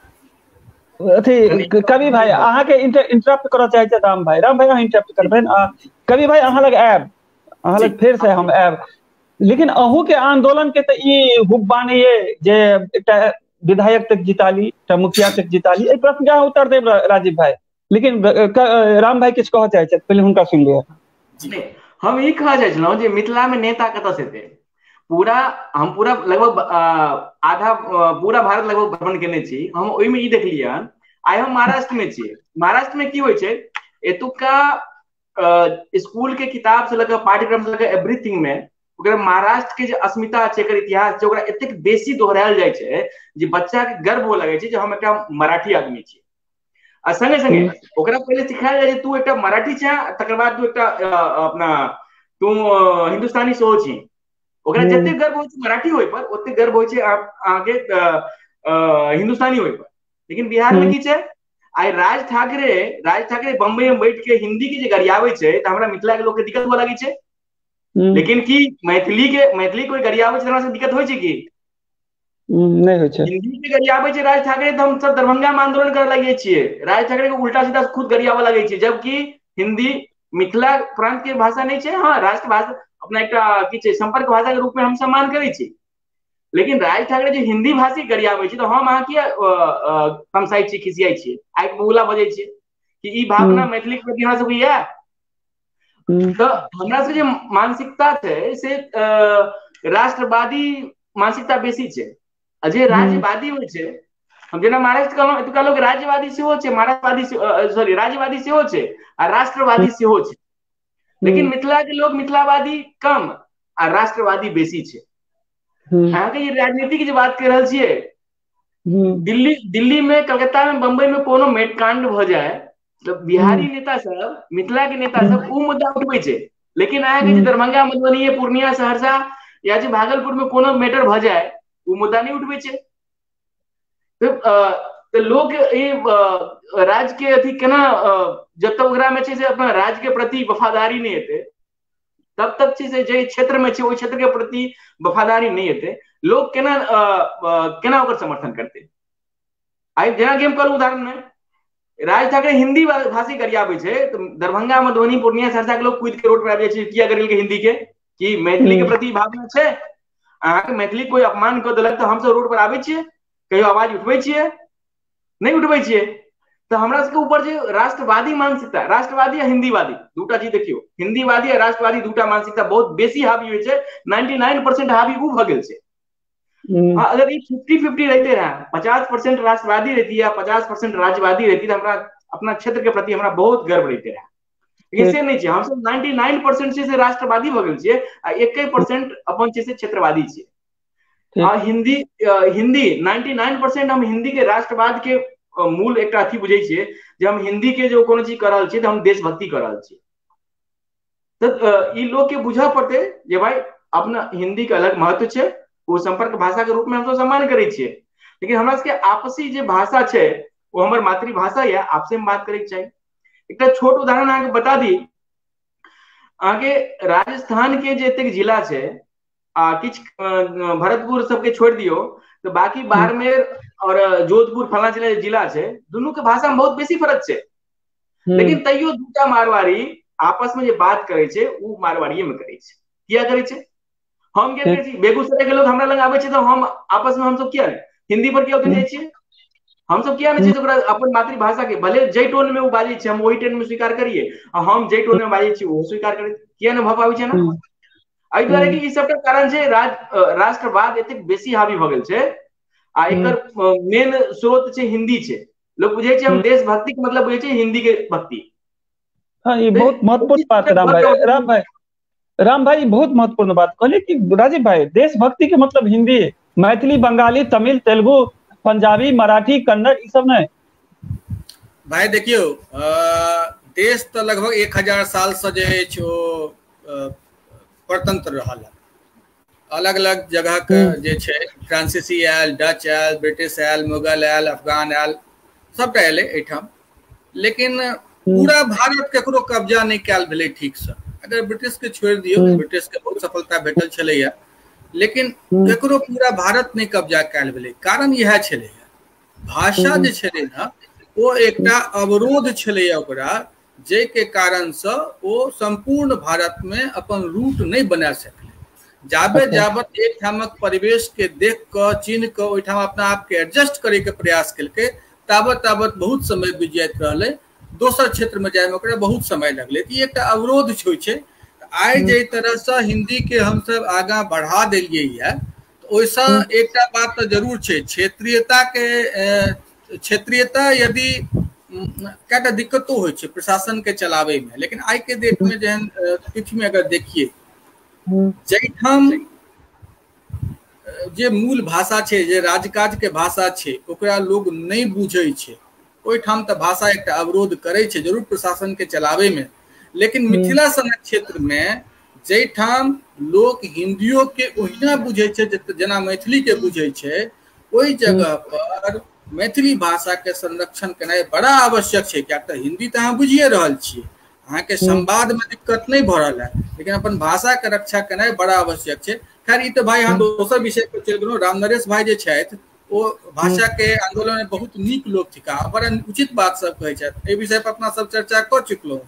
अथी कवि भाई अहाँ के इंटरप्ट करऽ चाहे छै राम भाई अहाँ इंटरप्ट करबेन। कवि भाई अहाँ लग आयब, अहाँ लग फिर से हम आयब, लेकिन अहू के आंदोलन के त ई हुब्बानी जे एकटा विधायक तक जिताली, मुखिया तक जिताली, एहि प्रश्न के उत्तर देब राजीव भाई, लेकिन राम भाई किछु कहऽ चाहे छथि, पहले हुनका सुन लिअ। हम ई कहऽ चाहे छलहुँ जे मिथिला में नेता कतऽ से एतै। हम पूरा लगभग आधा पूरा भारत लगभग भ्रमण केने छी हम, ओहिमे ई देखलियै आइ हम महाराष्ट्र में छियै। महाराष्ट्र में की होइ छै, एतुका स्कूल के किताब से लऽ कऽ पाठ्यक्रम से लऽ कऽ एवरीथिंग में ओकरा महाराष्ट्र के जे अस्मिता छै, एकर इतिहास छै, ओकरा एतेक बेसी दोहरायल जाइ छै जे बच्चा के गर्व हो लगै छै जे हम एकटा मराठी आदमी छी। आ संगे संगे ओकरा पहले सिखायल जाइ छै तू एकटा मराठी छै, तकर बाद तू एकटा अपना तू हिंदुस्तानी सेहो छी। ओकरा जते गर्व होइ छै मराठी होय पर, ओते गर्व होइ छै आगे हिंदुस्तानी होय पर। लेकिन बिहार में की छै, आइ राज ठाकरे बम्बई में बैठ के हिंदी के जे गरियाबै छै तऽ हमरा मिथिला के लोग के दिक्कत हुआ लगी छै। लेकिन की मैथिली कोई गरियाबै छै हमरा से दिक्कत होइ छै की? नहीं होय छै। हिंदी के गरियाबे छै राज ठाकरे तो हम सब दरभंगा में आंदोलन करे लगे छियै, राज ठाकरे को उल्टा सीधा खुद गरियाबे लगे छियै, जबकि हिंदी मिथिला प्रांत के भाषा नहीं छै। हाँ, राष्ट्र भाषा अपना एक की छै संपर्क भाषा के रूप में हम सम्मान करे छी, लेकिन राज ठाकरे जो हिंदी भाषी गरियाबे छै तो हम अहाँ किया तमसाई छी, खिसियाई छी, आइ बोला बजे छी कि ई भावना मैथिली के प्रति हमरा सबके ये। तो हमरा सबके जे मानसिकता छै से राष्ट्रवादी मानसिकता बेसी छै, जे राज्यवादी होइ छै, हम जेना महाराष्ट्र कहलहुँ एतुका लोग राज्यवादी सेहो छै, महाराष्ट्रवादी सॉरी राज्यवादी सेहो छै आ राष्ट्रवादी सेहो छै, लेकिन मिथिला के लोग मिथिलावादी कम आ राष्ट्रवादी बेसी छै। अहाँके ये राजनीति की जो बात कर रहल छियै, दिल्ली में, कलकत्ता में, बम्बई में कोनो मेटकांड भ जाए तो बिहारी नेता सब, मिथिला के नेता सब उ मुद्दा उठबै छै, लेकिन अहाँके जे दरभंगा, मधुबनी, पूर्णिया, सहरसा या जे भागलपुर में कोनो मैटर भ जाए उ मुद्दा नहीं उठबै छै। तो लोग राज्य के अथी केना, जब तक ओकरा में छै से अपना राज्य के प्रति वफादारी नहीं हेतै, तब तक छै से जे क्षेत्र में छै ओहि क्षेत्र के प्रति वफादारी नहीं हेतै, लोग केना केना ओकर समर्थन करतै। आइ जेना कि हम कहलहुँ उदाहरण में राज ठाकरे हिंदी भाषी गरियाबे छै तो दरभंगा, मधुबनी, पूर्णिया, सहरसा के लोग कूद के रोड पर आबि जाइ छै, किया करेलकै हिंदी के, कि मैथिली के प्रति भावना छै, अहाँके मैथिली कोई अपमान कऽ देलक तो हम सब रोड पर आबै छियै, कहियो आवाज उठबै छियै, नहीं उठबै छियै। तो हमरा सबके ऊपर जे राष्ट्रवादी मानसिकता, राष्ट्रवादी या हिंदीवादी दूटा चीज देखियो, हिंदीवादी या राष्ट्रवादी दूटा मानसिकता बहुत बेसी हावी होइ छै, 99% हावी उ भ गेल छै। अगर ये 50-50 रहते रहा, 50% राष्ट्रवादी रहती है, 50% राज्यवादी रहती है, हमरा अपना क्षेत्र के प्रति हमरा बहुत गर्व रहते रहा, लेकिन से नहीं छै। हम सब 99% से राष्ट्रवादी भ गेल छियै आ 1% अपन छै से क्षेत्रवादी छियै। आ हिंदी 99% हम हिंदी के राष्ट्रवाद के मूल एक अथी बुझे छियै, जे हम हिंदी के जो कोनो चीज कर रहल छियै तो हम देशभक्ति कर रहल छियै। तो ई लोग के बुझा पड़ते जे भाई अपना हिंदी के अलग महत्व छै, वो संपर्क भाषा के रूप में हम तो सम्मान करे छियै, लेकिन हमरा सबके आपसी जे भाषा छै वो हमर मातृभाषा या आपसे में बात करे के चाहिए। एक छोट उदाहरण अहाँके बता दी, अहाँके राजस्थान के जे एतेक जिला छै किछ भरतपुर सबके छोड़ दियो तो बाकी बाड़मेर और जोधपुर फला जिला छै, दुनू के भाषा में बहुत बेसी फर्क छै, लेकिन तैयो दूटा मारवाड़ी आपस में जे बात करे छै उ मारवाड़ीए में करे छै। किया करे छै? हम के करे छी, बेगूसराय के लोग हमरा लग आबै छै तो हम आपस में हम सब किया हिंदी पर किया उतर जाय छियै, हम सब किया नहीं छै ओकरा अपन मातृभाषा के भले जै टोन में उ बाजै छै हम ओही टोन में स्वीकार करिए, आ हम जै टोन में बाजै छी वो स्वीकार करिए, किया न भ पाबै छै ना। एहि दुआरे कि ई सबटा कारण छै राष्ट्रवाद एतेक बेसी हावी भ गेल छै आ एकर मेन स्रोत छै हिंदी छै। लोग बुझे छै हम देशभक्ति के मतलब बुझे छै हिंदी के भक्ति। हाँ, ये बहुत महत्वपूर्ण बात है राम भाई बहुत महत्वपूर्ण बात कहले कि राजीव भाई देशभक्ति के मतलब हिंदी, मैथिली, बंगाली, तमिल, तेलुगु, पंजाबी, मराठी, कन्नड़ ई सब नहीं भाई। देखियो देश तो लगभग 1000 साल से जे छो परतंत्र रहल, अलग अलग जगह के जे छै फ्रांसीसी आयल, डच आयल, ब्रिटिश आयल, मुगल आयल, अफगान आयल, सबटा एले एठाम, लेकिन पूरा भारत केकरो कब्जा नहीं कैल भेलै ठीक से। अगर ब्रिटिश के छोड़ दियो, ब्रिटिश के बहुत सफलता भेटल छलैया, लेकिन केकरो पूरा भारत नहीं कब्जा कैल भेलै। कारण यह छलैया भाषा जे छलै ना वो एकटा अवरोध छलैया ओकरा, जे के कारण से वो संपूर्ण भारत में अपन रूट नहीं बना सकले। जाबे जाबत एक ठामक परिवेश के देख क चिन्ह क ओइठाम अपना आप के एडजस्ट करे के प्रयास केलकै, ताबत ताबत बहुत समय बीत जाइत रहले, दोसर क्षेत्र में जाए में ओकरा बहुत समय लगले। ई एकटा अवरोध होइ छै। आइ जे तरह से हिंदी के हम सब आगा बढ़ा देलिए है, तो ओइसा एकटा बात तो जरूर छै, क्षेत्रीयता यदि कएटा दिक्कतो होइ छै प्रशासन के चलावे में, लेकिन आई के डेट में जहन तिथि में अगर देखिए जैठाम जे मूल भाषा छै, जे राजकाज के भाषा छै, ओकरा लोग नहीं बुझे छै, ओहिठाम तो भाषा एक अवरोध करे छै जरूर प्रशासन के चलावे में। लेकिन मिथिला सनक क्षेत्र में जैठाम लोग हिंदियो के ओहिना बुझे छै जेना मैथिली के बुझे छै, ओहि जगह पर मैथिली भाषा के संरक्षण केनाइ बड़ा आवश्यक छै। क्या तो हिंदी तो अहाँ बुझिए रहल छियै, अहाँ के संवाद में दिक्कत नहीं भ रहल है, लेकिन अपन भाषा के रक्षा केनाइ बड़ा आवश्यक छै। खैर ई तो भाई हम दोसर विषय पर चलि गेलहुँ। रामनरेश भाई जे छथि ओ भाषा के आंदोलन में बहुत नीक लोक थिका, बड़ा उचित बात सब कहै छथि। एहि विषय पर अपना सब चर्चा कऽ चुकलहुँ।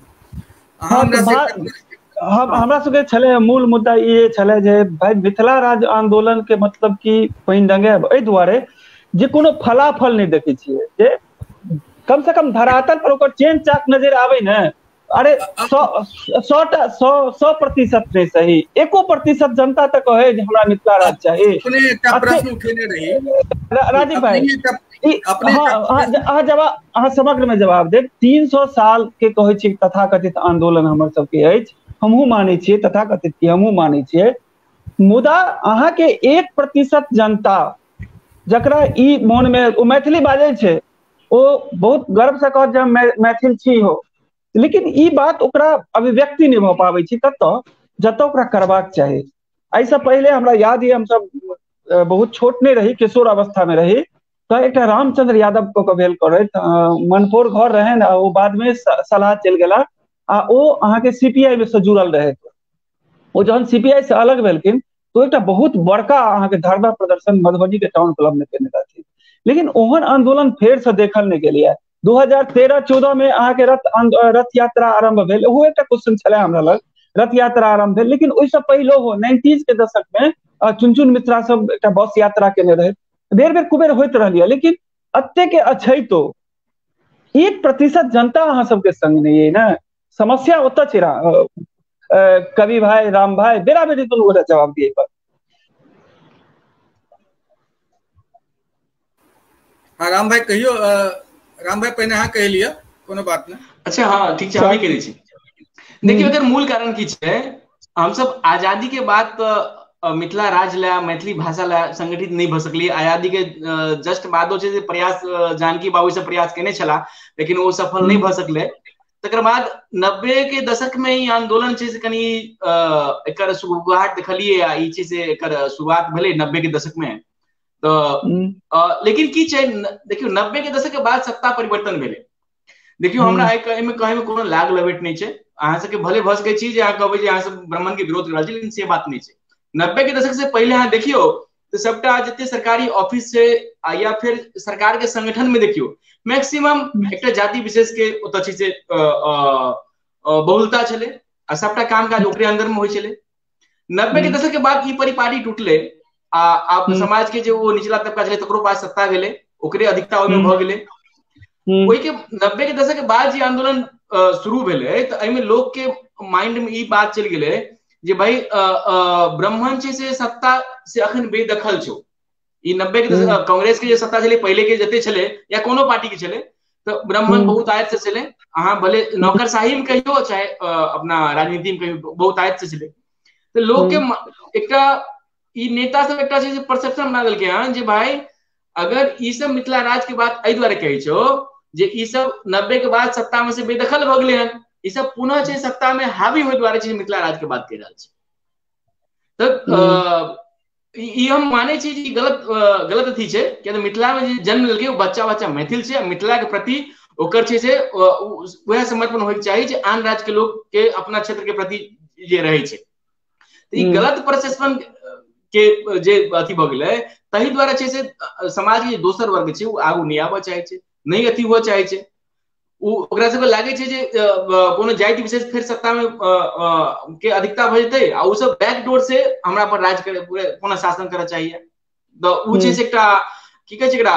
हमरा सबके छलै मूल मुद्दा ई छलै जे भाई मिथिला राज्य आंदोलन के मतलब की पानि डंगाएब एहि दुआरे जे कोनो फलाफल नहि देखै छियै, जे कम से कम धरातल पर ओकर चेन चाक नजर आबै ने। अरे 100% नहीं सही, 1% जनता तक कहे जे हमरा मिथिला राज्य चाहिए। अपने एकटा प्रश्न उठेने रही राजीव भाई, अहाँ समग्र में जवाब देब। 300 साल के कहै छी तथाकथित आंदोलन हमर सबके अछि, हमहूँ मानै छियै तथाकथित की, हमहूँ मानै छियै। मुदा अहाँ के 1% जनता जकरा ई मन में ओ मैथिली बाजै छै, ओ बहुत गर्व से कहत जे हम मैथिल छी हो, लेकिन ई बात ओकरा अभिव्यक्ति नहीं भऽ पाबै छै कतऽ जतऽ ओकरा करबाक चाही। एहिसँ पहिले हमरा याद यऽ हमसब बहुत छोट नहीं रही, किशोर अवस्था में रही, तऽ एकटा रामचंद्र यादव कऽ भेल करैत मनपुर घर रहे ने, ओ बाद में सलाह चलि गेला आ ओ अहाँके सीपीआई में से जुड़ल रहे। ओ जहन सीपीआई से अलग भेलखिन तो एक बहुत बड़का अहाँके धरना प्रदर्शन मधुबनी के टाउन क्लब में केने रहथिन, लेकिन ओहन आंदोलन फेर से देखल नहीं गेलियै। 2013-14 में अहाँके रथ यात्रा आरंभ भेल, ओहो एकटा क्वेश्चन छलै हमरा लग, रथ यात्रा आरंभ भेल, लेकिन ओहिसँ पहिलो हो 90s के दशक में चुनचुन मिश्रा सब एकटा बस यात्रा केने रहे, बेर बेर कुबेर होइत रहलियै। लेकिन अत्ते के अच्छै तो 1% जनता अहाँ सबके संग नहीं है ना, समस्या ओतऽ छै। कवि भाई, राम भाई, बेरा बेरी दुनू गोटे जवाब दिए पर। हाँ राम भाई कहियो। राम भाई पहिने अहाँ कहि लिअ, कोनो बात नहीं। अच्छा हाँ ठीक है, हमें कहै छी। देखिए एकर मूल कारण की छै, हम सब आजादी के बाद मिथिला राज्य ला, मैथिली भाषा ला संगठित नहीं भऽ सकलिए। आजादी के जस्ट बादो छै जे प्रयास जानकी बाबू से प्रयास केने छला, लेकिन वो सफल नहीं भऽ सकले। तकर बाद 90 के दशक में ई आंदोलन छै से कनी एकर शुरुआत देखलिए, आ ई छै से एकर शुरुआत भेलै 90 के दशक में। तो लेकिन की छै, देखियो 90 के दशक के बाद सत्ता परिवर्तन भेलै। देखियो हमरा एहिमे कहे में कोनो लाग लपेट नहीं छै। अहाँ सबके भले भऽ सकै छी जे अहाँ कहबै जे अहाँ सब ब्राह्मण के विरोध कर रहल छी, लेकिन से बात नहीं छै। 90 के दशक से पहले अहाँ देखियो तो सबटा जते सरकारी ऑफिस छै या फिर सरकार के संगठन में देखियो मैक्सिमम एकटा जाति विशेष के ओतऽ छै से बहुलता छलै, आ सबटा कामकाज ओकरे अंदर में होइ छलै। 90 के दशक के बाद ई परिपाटी टूटले, आ आप समाज के जो वो निचला तबका छलै तकरो पास सत्ता गेलै, ओकरे अधिकता ओहिमे भऽ गेलै। ओहि के 90 के दशक के बाद जे आंदोलन शुरू भेलै, तऽ एहिमे लोक के माइंड में ई बात चलि गेलै जे भाई ब्राह्मण छै से सत्ता से अखन बेदखल छौ। ई 90 के कांग्रेस के जे सत्ता छलै पहले के जते छलै या कोनो पार्टी के छलै, तो ब्राह्मण बहुत आयत से छलै। अहाँ भले नौकरशाही में कहियो चाहे अपना राजनीति में कहियो बहुत आयत से छलै। तो लोग के एकटा ई नेता सब एकटा छै परसेप्शन बना देलकै हन जे भाई अगर ई सब मिथिला राज के बात एहि दुआरे कहै छौ जे ई सब 90 के बाद सत्ता में से बेदखल भऽ गेलै हन, ई सब पुनः छै सत्ता में हावी होय दुआरे छै मिथिला राज के बात कहि रहल छै। तऽ ई हम मानै छी जे गलत अथी छै, किया तऽ मिथिला में जे जन्म लेलकै ओ बच्चा मैथिल छै, मिथिला के प्रति ओकर छै से वएह समर्पण होइके चाही जे आन राज्य के लोग के अपना क्षेत्र के प्रति जे रहै छै। ई गलत परसेप्शन के जे अथी भऽ गेलै, तही दुआरे छै से समाज के दोसर वर्ग छै ओ आगू नहीं आबऽ चाहै छै, नहीं अथी हुआ चाहै छै। ओकरा सबके लागे छै जे कोनो जाति विशेष फिर सत्ता में के अधिकता भऽ जेतै, आ ओ सब बैकडोर से हमरा पर राज करे, पुनः शासन करऽ चाहिए। तऽ ओ छै से एकटा की कहै छै एकरा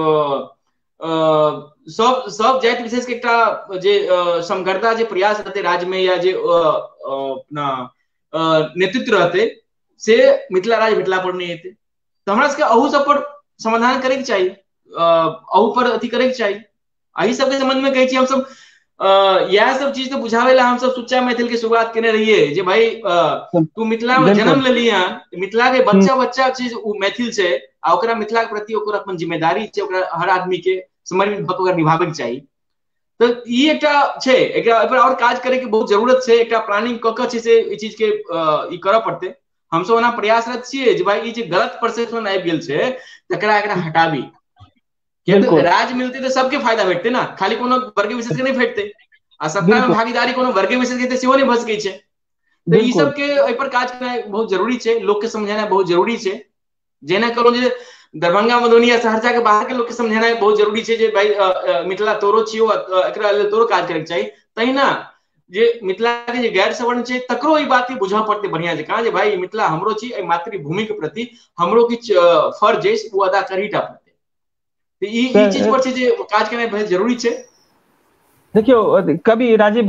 सब जाति विशेष के एकटा जे समगरता जे प्रयास रहते राज्य में, या जे अपना नेतृत्व रहते से मिथिला राज भेटला पर नहीं हेतै। तो हमरा सबके अहू सब पर समाधान करे के चाही, अहू पर अथी करे के चाही। अही सबके संबंध में कहै छी हम सब यह सब चीज तो बुझावे ला हम सब सुच्चा मैथिल के शुरुआत केने रहिए जे भाई तू मिथिला में जन्म लेली हन, मिथिला के बच्चा चीज उ मैथिल छै, आ ओकरा मिथिला के प्रति ओकर अपन जिम्मेदारी छै, ओकरा हर आदमी के समर्पित भऽ कऽ निभाबै के चाही। तो ई एकटा छै, एकरा पर और काज करे के बहुत जरूरत छै, एकटा प्लानिंग कऽ कऽ छै से ई चीज के ई करऽ पड़तै। हम सब ओना प्रयासरत छियै जे भाई ई जे गलत परसेप्शन आबि गेल छै तकरा एकरा हटाबी। राज मिलते तो सबके फायदा भेटते ना, खाली कोनो वर्ग विशेष के नहीं भेटते, आ सत्ता में भागीदारी कोनो वर्ग विशेष के सेहो नहीं भऽ सकै छै। तो ई सब के एहि पर काज करना बहुत जरूरी छै, लोग के समझाना बहुत जरूरी छै। जेना करो जे दरभंगा मधुबनी या सहरसा के बाहर के लोग के समझाना बहुत जरूरी छै जे भाई मिथिला तोरो छियो, एकरा लेल तोरो काज करे के चाही। तहिना जे मिथिला के जे गैर सवर्ण छै तकरो ई बात बुझा पड़ते बढ़िया जकां जे भाई मिथिला हमरो छी, मातृभूमि के प्रति हमरो किछ फर्ज अछि वो अदा करहीटा पड़ते। तो ई चीज पर छै जे काज करना बहुत जरूरी छै। देखियो कवि राजीव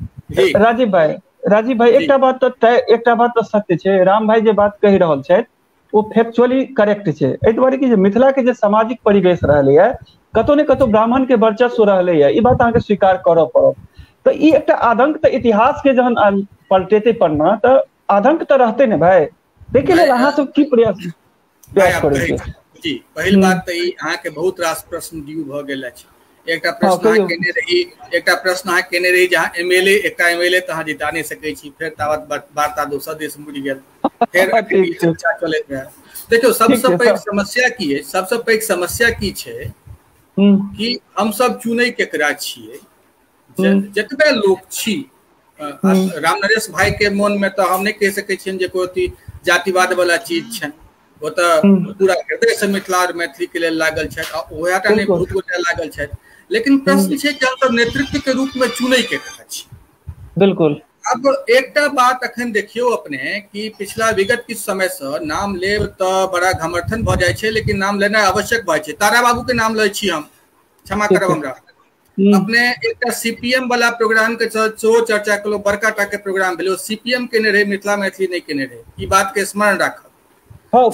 भाई एकटा बात तो सत्य छै, राम भाई जे बात कहि रहल छै वो फैक्चुअली करेक्ट छै। एहि दुआरे कि जे मिथिला के जे सामाजिक परिवेश रहलै है कतौ ने कतौ ब्राह्मण के वर्चस्व रहलै है, ई बात अहाँके स्वीकार करऽ पड़त। तो ई एकटा आतंक तो इतिहास के जहन पलटेते पन्ना तो आतंक तो रहते ने भाई, देखे लेल अहाँ सब की प्रयास करै छी? जी पहिल बात तो ई अहाँ के बहुत रास प्रश्न ड्यू भ गेल अछि। एकटा प्रश्न अहाँ केने रही जहाँ एमएलए तो अहाँ जिता नहीं सकै छी, फेर तावत वार्ता दोसर देश मुड़ि गेल, फेर चर्चा चलैत रहे। देखियो सबसे पैघ समस्या की है, सबसे पैघ समस्या की छै कि हम सब चुनै केकरा छियै, जतबे लोग छी। राम नरेश भाई के मन में तो हम नहीं कह सकै छियनि जे कोई जातिवाद वाला चीज छै, वो तो पूरा हृदय से मिथिला और मैथिली के लिए लागल छै, ओहेटा नहीं बहुत गोटे लागल छै। लेकिन प्रश्न छै कि हम सब नेतृत्व के रूप में चुनै केकरा छी। बिल्कुल। अब एकटा बात अखन देखियो अपने कि पिछला विगत किछ समय से नाम लेब तो बड़ा घमर्थन भ जाय छै, लेकिन नाम लेना आवश्यक भ छै। तारा बाबू के नाम लै छी हम, क्षमा करब हमरा। अपने एकटा सीपीएम वाला प्रोग्राम के सेहो चर्चा कलो, बड़का टा के प्रोग्राम भेलो, सीपीएम केने रहे, मिथिला मैथिली नहीं केने रहे। ई बात के स्मरण राखब।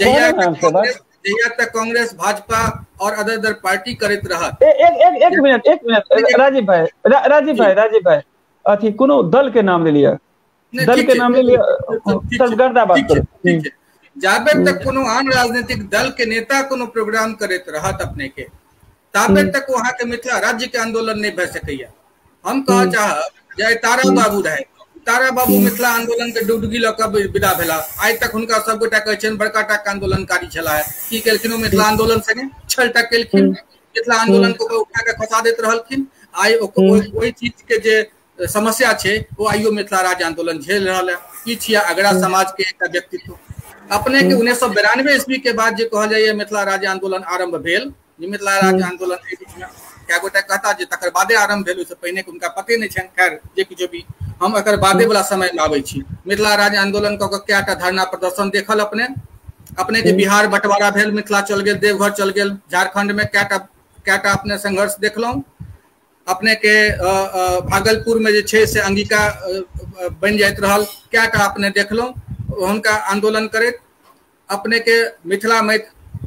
जहिया तक कांग्रेस भाजपा और अदर पार्टी करैत रहत। एक मिनट राजीव भाई अथी कोनो दल के नाम ले लिया, दल के नाम ले लिया, गर्दा बात करो। जाबे तक कोनो आन राजनीतिक दल के नेता कोनो प्रोग्राम करैत रहत अपने के, ताबे तक वहां के मिथिला राज्य के आंदोलन नहीं भे सकैया। हम कह चाहब जे तारा बाबू रहे, तारा बाबू मिथिला आंदोलन के डुबकी लऽ कऽ विदा भेला। आइ तक हुनका सब गोटा कहै छनि बड़का टा के आंदोलनकारी छलाह। की केलखिन ओ मिथिला आंदोलन संगे? छलटा केलखिन, मिथिला आंदोलन को उठा के खसा दैत रहलखिन। आइ ओहि चीज के जे समस्या छै वो आइयो मिथिला राज्य आंदोलन झेल रहल है। ई छिया अगड़ा समाज के एकटा व्यक्तित्व। अपने के 1992 ईस्वी के बाद जे कहल जाइए मिथिला राज्य आंदोलन आरंभ भेल, जे मिथिला राज्य आंदोलन एहि बीच में क्या गोटा कहता जे तकर बादे आरंभ भेल, ओहिसँ पहिने हुनका पते नहीं छनि। खैर जे किछो भी, हम एकर बादे वाला समय में आबै छी। मिथिला राज्य आंदोलन कऽ कए टा धरना प्रदर्शन देखल अपने के बिहार बंटवारा भेल, मिथिला चल गेल, देवघर चल गेल, झारखंड में कए टा अपने संघर्ष देखलहुँ। अपने के भागलपुर में जे छै से अंगिका बनि जाइत रहल, कए टा अपने देखलहुँ हुनका आंदोलन करैत। अपने के मिथिला में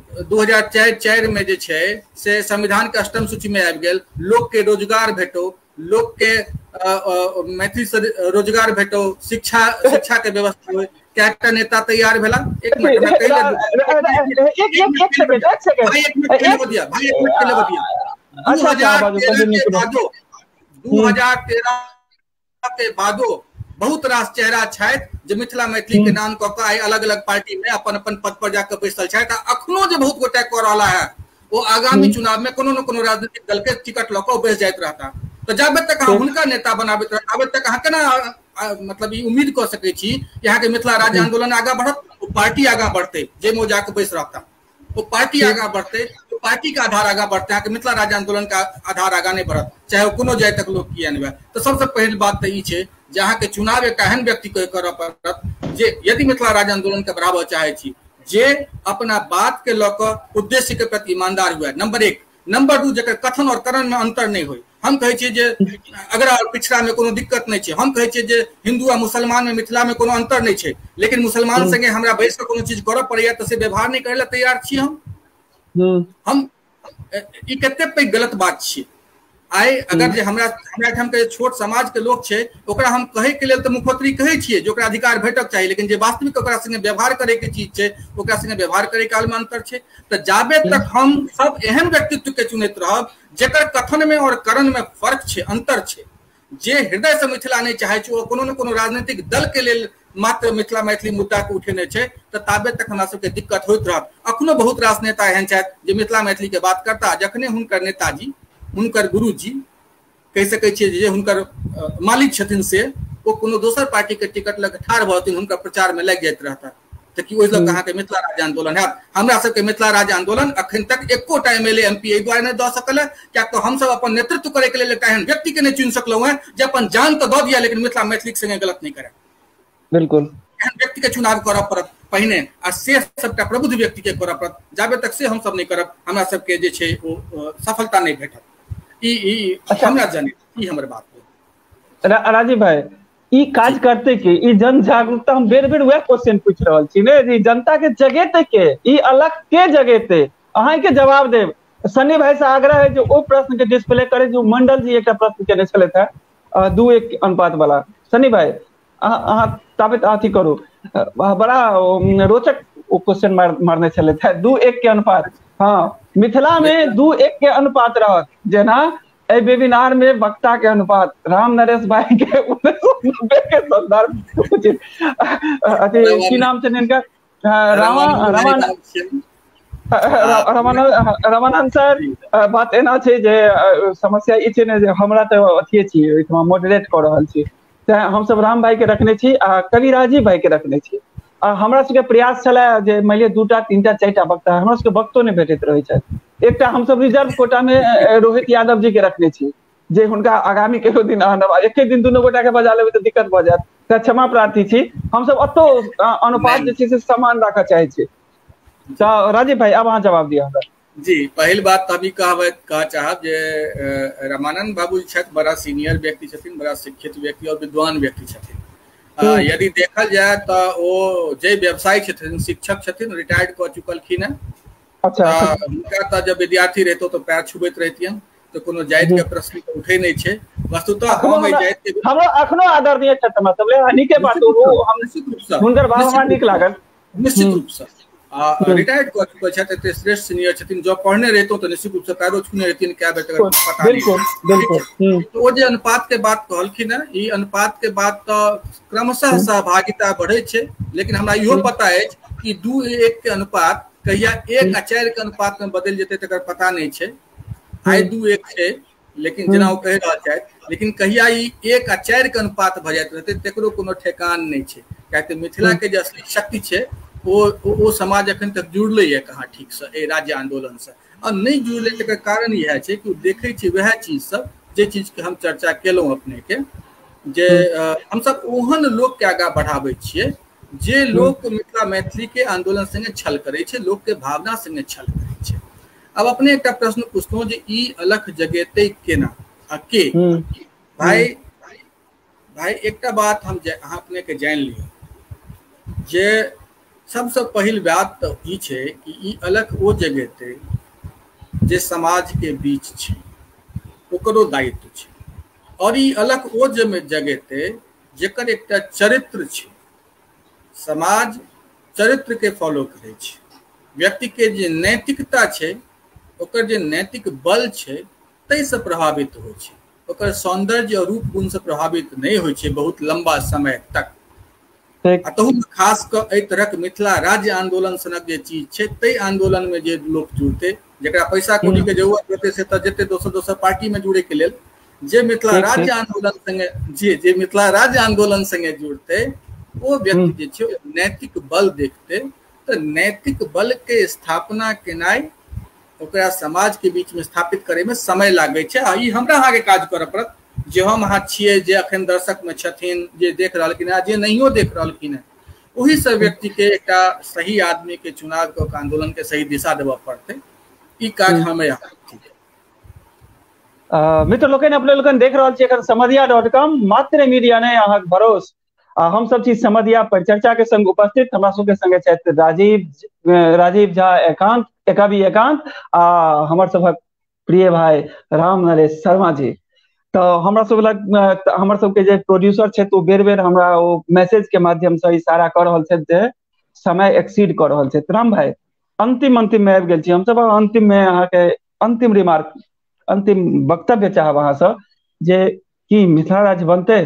2004 में जे छै से संविधान के अष्टम सूची में आबि गेल। लोक के रोजगार भेटो, लोक के मैथिली से रोजगार भेटो, शिक्षा के व्यवस्था हो, क्या नेता तैयार भेला। एक मिनट 2013 के बादो बहुत रास चेहरा छथि जे मिथिला मैथिली के नाम कऽ कऽ अलग अलग पार्टी में अपन पद पर जाकर बैसल छथि। अखनो जे बहुत गोटे कऽ रहला है वो आगामी चुनाव में कोनो न कोनो राजनीतिक दल के टिकट लऽ कऽ बैस जाइत रहता। तो जब तक अहाँ हुनका नेता बनाबैत रहत, आबे तक अहाँ केना मतलब ई उम्मीद कऽ सकै छी यहाँ के मिथिला राज्य आंदोलन आगा बढ़त? पार्टी आगा बढ़ते, जे मो जाकर बैस रहता वो पार्टी आगा बढ़ते, तो पार्टी का आधार आगा बढ़ते, यहाँ के मिथिला राज्य आंदोलन का आधार आगा नहीं बढ़त, चाहे वो कोनो जाय तक लोग किया नहीं। तो सबसे पहली बात तो ई छै जहाँ के चुनाव एक एहन व्यक्ति के करऽ पड़त जे यदि मिथिला राज्य आंदोलन के बढ़ाबऽ चाहे छी, जे अपना बात के लऽ कऽ उद्देश्य के प्रति ईमानदार हुए, नंबर 1। नंबर 2, जकर कथन और करण में अंतर नहीं होय। हम कहै छियै जे अगर पिछड़ा में कोनो दिक्कत नहीं छै, हम कहै छियै जे हिंदू आ मुसलमान में मिथिला में कोनो अंतर नहीं छै, लेकिन मुसलमान संगे हमरा बैस के कोनो चीज करऽ पड़ैया तऽ से व्यवहार नहीं करै ला तैयार छी हम ई कते पैघ गलत बात छियै। आइ अगर जे हमरा ठाम के छोट समाज के लोग छै ओकरा हम कहे के लेल तऽ मुखोत्री कहै छियै जे ओकरा अधिकार भेटक चाही, लेकिन जे वास्तविक ओकरा संगे व्यवहार करे के चीज छै ओकरा संगे व्यवहार करे काल में अंतर छै। तऽ जाबे तक हम सब एहन व्यक्तित्व के चुनैत रहब जेकर कथन में और करण में फर्क छै, अंतर छै, जे हृदय से मिथिला नहीं चाहे छै, कोनो न कोनो राजनीतिक दल के लेल मात्र मिथिला मैथिली मुद्दा के उठेने छै, तऽ ताबे तक हमरा सबके दिक्कत होइत रहत। अखनो बहुत रास नेता एहन छथि जे मिथिला मैथिली के बात करता, जखने हुनकर नेताजी, हुनकर गुरुजी कह सकै छियै जे हुनकर मालिक छथिन से वो कोनो दोसर पार्टी के टिकट लग ठाढ़ भथिन हुनका प्रचार में लग जाइत रहता त कि ओइ लग अहाँके मिथिला राज्य आंदोलन है। हमरा सबके मिथिला राज्य आंदोलन अखन तक एकोटा एमएलए एमपी एहि दुआरे नहि दऽ सकल है किया तो हम सब अपन नेतृत्व करे के लेल एकटा एहन व्यक्ति के नहि चुनि सकलहुँ हैं जे अपन जान तो दऽ दिया लेकिन मिथिला मैथिली के संगे गलत नहीं करे। बिल्कुल एहन व्यक्ति के चुनाव करऽ पड़त पहिने आ से सबटा प्रबुद्ध व्यक्ति के करऽ पड़त। जाबे तक से हम सब नहीं करब हमरा सबके जे छै ओ सफलता नहीं भेटत। ई हमरा जाने ई हमर बात है। राजीव भाई ई काज करते के ई जन जागरूकता हम बेर बेर वह क्वेश्चन पूछ रहल छी ने जी जनता के जगेते के ई अलग के जगेते अहाँ के जवाब देब। सनी भाई से आग्रह है जो वो प्रश्न के डिस्प्ले करे जो मंडल जी एक प्रश्न केने छले था 2:1 अनुपात वाला। सनी भाई अहाँ ताबे अथी करू बड़ा रोचक क्वेश्चन मारने चले थे 2:1 के अनुपात। हाँ मिथिला में 2:1 के अनुपात रहत जेना ए वेबिनार में वक्ता के अनुपात राम नरेश भाई के 1990 के संदर्भ उचित की नाम छै इनका रमानंद सर बात एना छै जे समस्या ई छै ने जे हमरा तऽ अथिए छी ओहिठमा मॉडरेट कऽ रहल छी तैं हम सब राम भाई के रखने छी आ कवि राजीव भाई के रखने छी। हमरा सबके प्रयास छलै जे मानि लिअ 2टा 3टा 4टा वक्ता हमरा सबके वक्तो नहि भेटैत रहै छथि। एकटा हम सब रिजर्व कोटा में रोहित यादव जी के रखने छी जे हुनका आगामी केओ दिन एके दिन दुनू गोटा के बजा लेबै तऽ दिक्कत भऽ जायत तऽ क्षमा प्रार्थी छी। हम सब अतो अनुपात जे छै से समान राखऽ चाहै छी। तऽ राजीव भाई अब अहाँ जवाब दिअ हमरा। जी पहिल बात तऽ अभी कह चाहब जे रामानंद बाबू छथि बड़ा सीनियर व्यक्ति छथिन बड़ा शिक्षित व्यक्ति और विद्वान व्यक्ति छथिन। यदि देखल जाए तो वो जे व्यवसायी छथिन शिक्षक छथिन रिटायर्ड कऽ चुकलखिन है। अच्छा हुनका जब विद्यार्थी रहतो तो पैर छुबैत रहतियन तो कोनो जाति के प्रश्न तो उठे नहीं छे। वस्तुतः हम एहि जाति के हमरा अखनो आदरणीय छथि मतलब ले नीके बात वो हम निश्चित रूप से हुनकर भाव हमरा नीक लागल निश्चित रूप से रिटायर्ड कऽ चुकल छथि एते श्रेष्ठ सीनियर छथिन जो पढ़ने रहतो तो निश्चित रूप से पैरो छूने रहतियन क्या बेटा पता नहीं। तो वो जे अनुपात के बात कहलखिन है ई अनुपात के बात तो क्रमशः सहभागिता बढ़े छे लेकिन हमरा इहो पता है कि 2:1 के अनुपात कहिया 1:4 के अनुपात में बदल जेते तकर पता नहीं छे। आइ 2:1 छे लेकिन जेना ओ कहि रहल छथि लेकिन कहिया ई 1:4 के अनुपात भऽ जाइत रहते तकरो कोनो ठेकान नहीं छे। कियाकि मिथिला के जे असली शक्ति छे वो समाज अखन तक जुड़ले है कहाँ ठीक से ए राज्य आंदोलन से और नहीं जुड़ले तकर कारण यह है कि देखे छी वह चीज सब जे चीज के हम चर्चा केलहुँ अपने के जे हम सब ओहन लोग के आगा बढ़ाबै छियै जे लोग मिथिला मैथिली के आंदोलन संगे छल करे छे लोग के भावना संगे छल करे छे। अब अपने एक प्रश्न पूछलहुँ जे ई अलख जगेते केना आ के भाई एकटा बात हम अहाँ अपने के जान लियौ जे सबसे पहिल बात तो ई छे कि ई अलख वो जगेते जे समाज के बीच छे ओकरो दायित्व छे और ई अलख वो जगेते जेकर एकटा चरित्र छे। समाज चरित्र के फॉलो करे छे व्यक्ति के जे नैतिकता छे ओकर जे नैतिक बल छे तै से प्रभावित होइ छे ओकर सौंदर्य और रूप गुण से प्रभावित नहीं होइ छे बहुत लंबा समय तक। अतहु खास कर एहि तरह मिथिला राज्य आंदोलन सनक जे चीज छे तै आंदोलन में जे लोग जुड़ते जेकरा पैसा कौड़ी के जरूरत होते से तो जते दोसर पार्टी में जुड़े के लेल जे मिथिला राज्य आंदोलन संगे जे मिथिला राज्य आंदोलन संगे जुड़ते वो व्यक्ति जे छे नैतिक बल देखते तो नैतिक बल के स्थापना केनाई ओकरा समाज के बीच में स्थापित करे में समय लागे छे। आ ई हमरा आगे काज करऽ पड़त जे हम अहाँ छियै जे अखन दर्शक में छथिन जे देख रहलखिन जे नहियो देख रहलखिन है ओही सब व्यक्ति के एकटा सही आदमी के चुनाव के आंदोलन के सही दिशा देबऽ पड़ते। ई काज हमें मित्र लोकनि अपने लोकनि देख रहल छी एखन समधिया.com मात्र मीडिया ने अहाँक भरोस हम सब छी समधिया परिचर्चा के संग उपस्थित हमरा सबके संगे छथि राजीव झा एकांत एकबी एकांत आ हमर सबक प्रिय भाई राम नरेश शर्मा जी। तो हमरा सबके जे प्रोड्यूसर छथि ओ बेर बेर हमरा ओ मैसेज के माध्यम से इशारा कर रहल छथि जे समय एक्सीड कर रहल छथि। राम भाई अंतिम में आबि गेल छी हम सब अंतिम में अहाँके अंतिम रिमार्क अंतिम वक्तव्य चाहब अहाँ से जे की मिथिला राज्य बनते।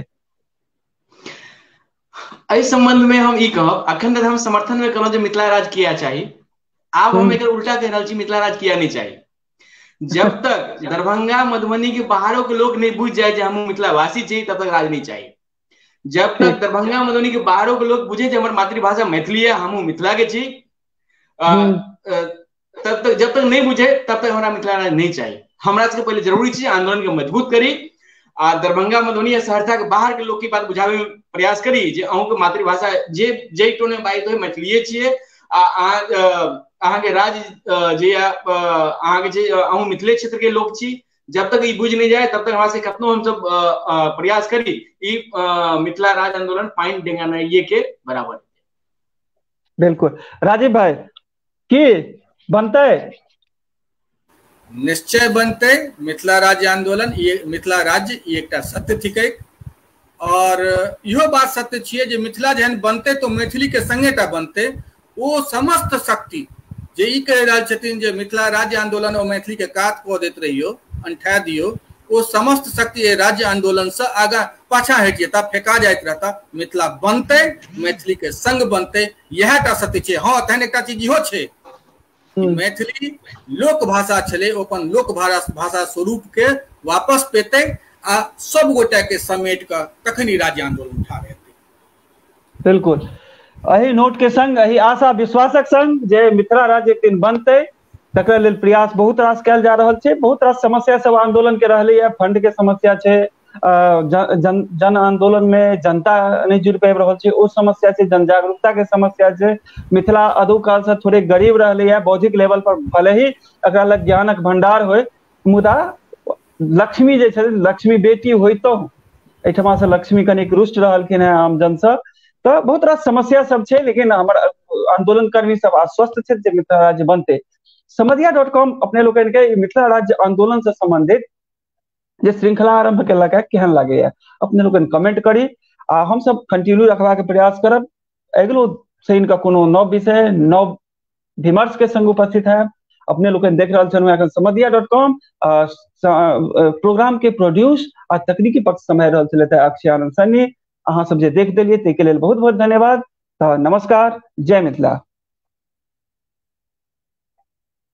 एहि संबंध में हम ई कहब अखन तक हम समर्थन में कहलहुँ जे मिथिला राज्य किया चाही आब हम एकर उल्टा कह रहल छी मिथिला राज्य किया नहीं चाहिए। जब तक दरभंगा मधुबनी के बाहरों के लोग नहीं बुझ जाए हम मिथिलावासी छी तब तक राज नहीं चाहिए। जब तक दरभंगा मधुबनी के बाहरों के लोग बुझे हमारे मातृभाषा मैथिली है, हम मिथिला के छी, तब तक जब तक नहीं बुझे तब तक हमारा मिथिला राज्य नहीं चाहिए। हमरा सबके पहले जरूरी चीज आंदोलन के मजबूत करी आ दरभंगा मधुबनी सहरसा के बाहर के लोग की बात बुझावे में प्रयास करी जे अहूँ के मातृभाषा जे टोने बात हो मैथिलीए छिए अहाँ के राज्य जे अहाँ के जे अहूँ मिथिले क्षेत्र के लोग छी। जब तक ये बुझ नहीं जाए तब तक हमारे से कतनो हम सब प्रयास करी मिथिला राज्य आंदोलन पाइन डेंगानाइए के बराबर। बिल्कुल राजीव भाई की बनते निश्चय बनते मिथिला राज्य आंदोलन, ये मिथिला राज्य ये एक सत्य थिकै और इहो बात सत्य छियै जे मिथिला जहन बनते तो मैथिली के संगेटा बनते। वो समस्त शक्ति जे ई कहि रहल छथिन जे मिथिला राज्य आंदोलन और मैथिली के काट कऽ दैत रहियो, अंठा दियो, वो समस्त शक्ति राज्य आंदोलन से आगा पाछा हटि जेता, फेंका जाइत रहता। मिथिला बनते, मैथिली के संग बनते, यह टा सत्य छै। हाँ तहन एकटा चीज इहो छै मैथिली लोक भाषा छले, अपन लोक भाषा स्वरूप के वापस पेते आ सब गोटा के समेट कर तखनी राज्य आंदोलन उठा रहते। बिल्कुल अही नोट के संग अही आशा विश्वासक संग जे मिथिला राज्य एक दिन बनते तकरा लेल प्रयास बहुत रास कयल जा रहल छै। बहुत रास समस्या सब आंदोलन के रहले है, फंड के समस्या छै, जन आंदोलन में जनता नहीं जुड़ पाबि रहल छै, ओ समस्या छै, जन जागरूकता के समस्या छै। मिथिला अदूकाल से थोड़े गरीब रहले है, बौद्धिक लेवल पर भले ही एकरा लग ज्ञानक भंडार होय, मुदा लक्ष्मी जे छै, लक्ष्मी बेटी होइतो एहिठमा से लक्ष्मी कनिक रुष्ट रहलखिन है आम जन से। तो बहुत रास समस्या सब छै, लेकिन हमर आंदोलन कर्मी सब आश्वस्त छै जे मिथिला राज्य बनते। समधिया.com अपने लोगन के मिथिला राज्य आंदोलन से संबंधित जे श्रृंखला आरंभ केलक है केहन लागे है अपने लोगन कमेंट करी आ हम सब कंटिन्यू रखबा के प्रयास करब। अगलो से इनका कोनो नव विषय नव विमर्श के संग उपस्थित है। अपने लोगन देख रहल छन एखन समधिया.com प्रोग्राम के प्रोड्यूस आ तकनीकी पक्ष समय रहल छले त अक्षय आनंद सन्नी। अहाँ सब जे देख देलिए ते के लेल बहुत बहुत धन्यवाद। तो नमस्कार, जय मिथिला।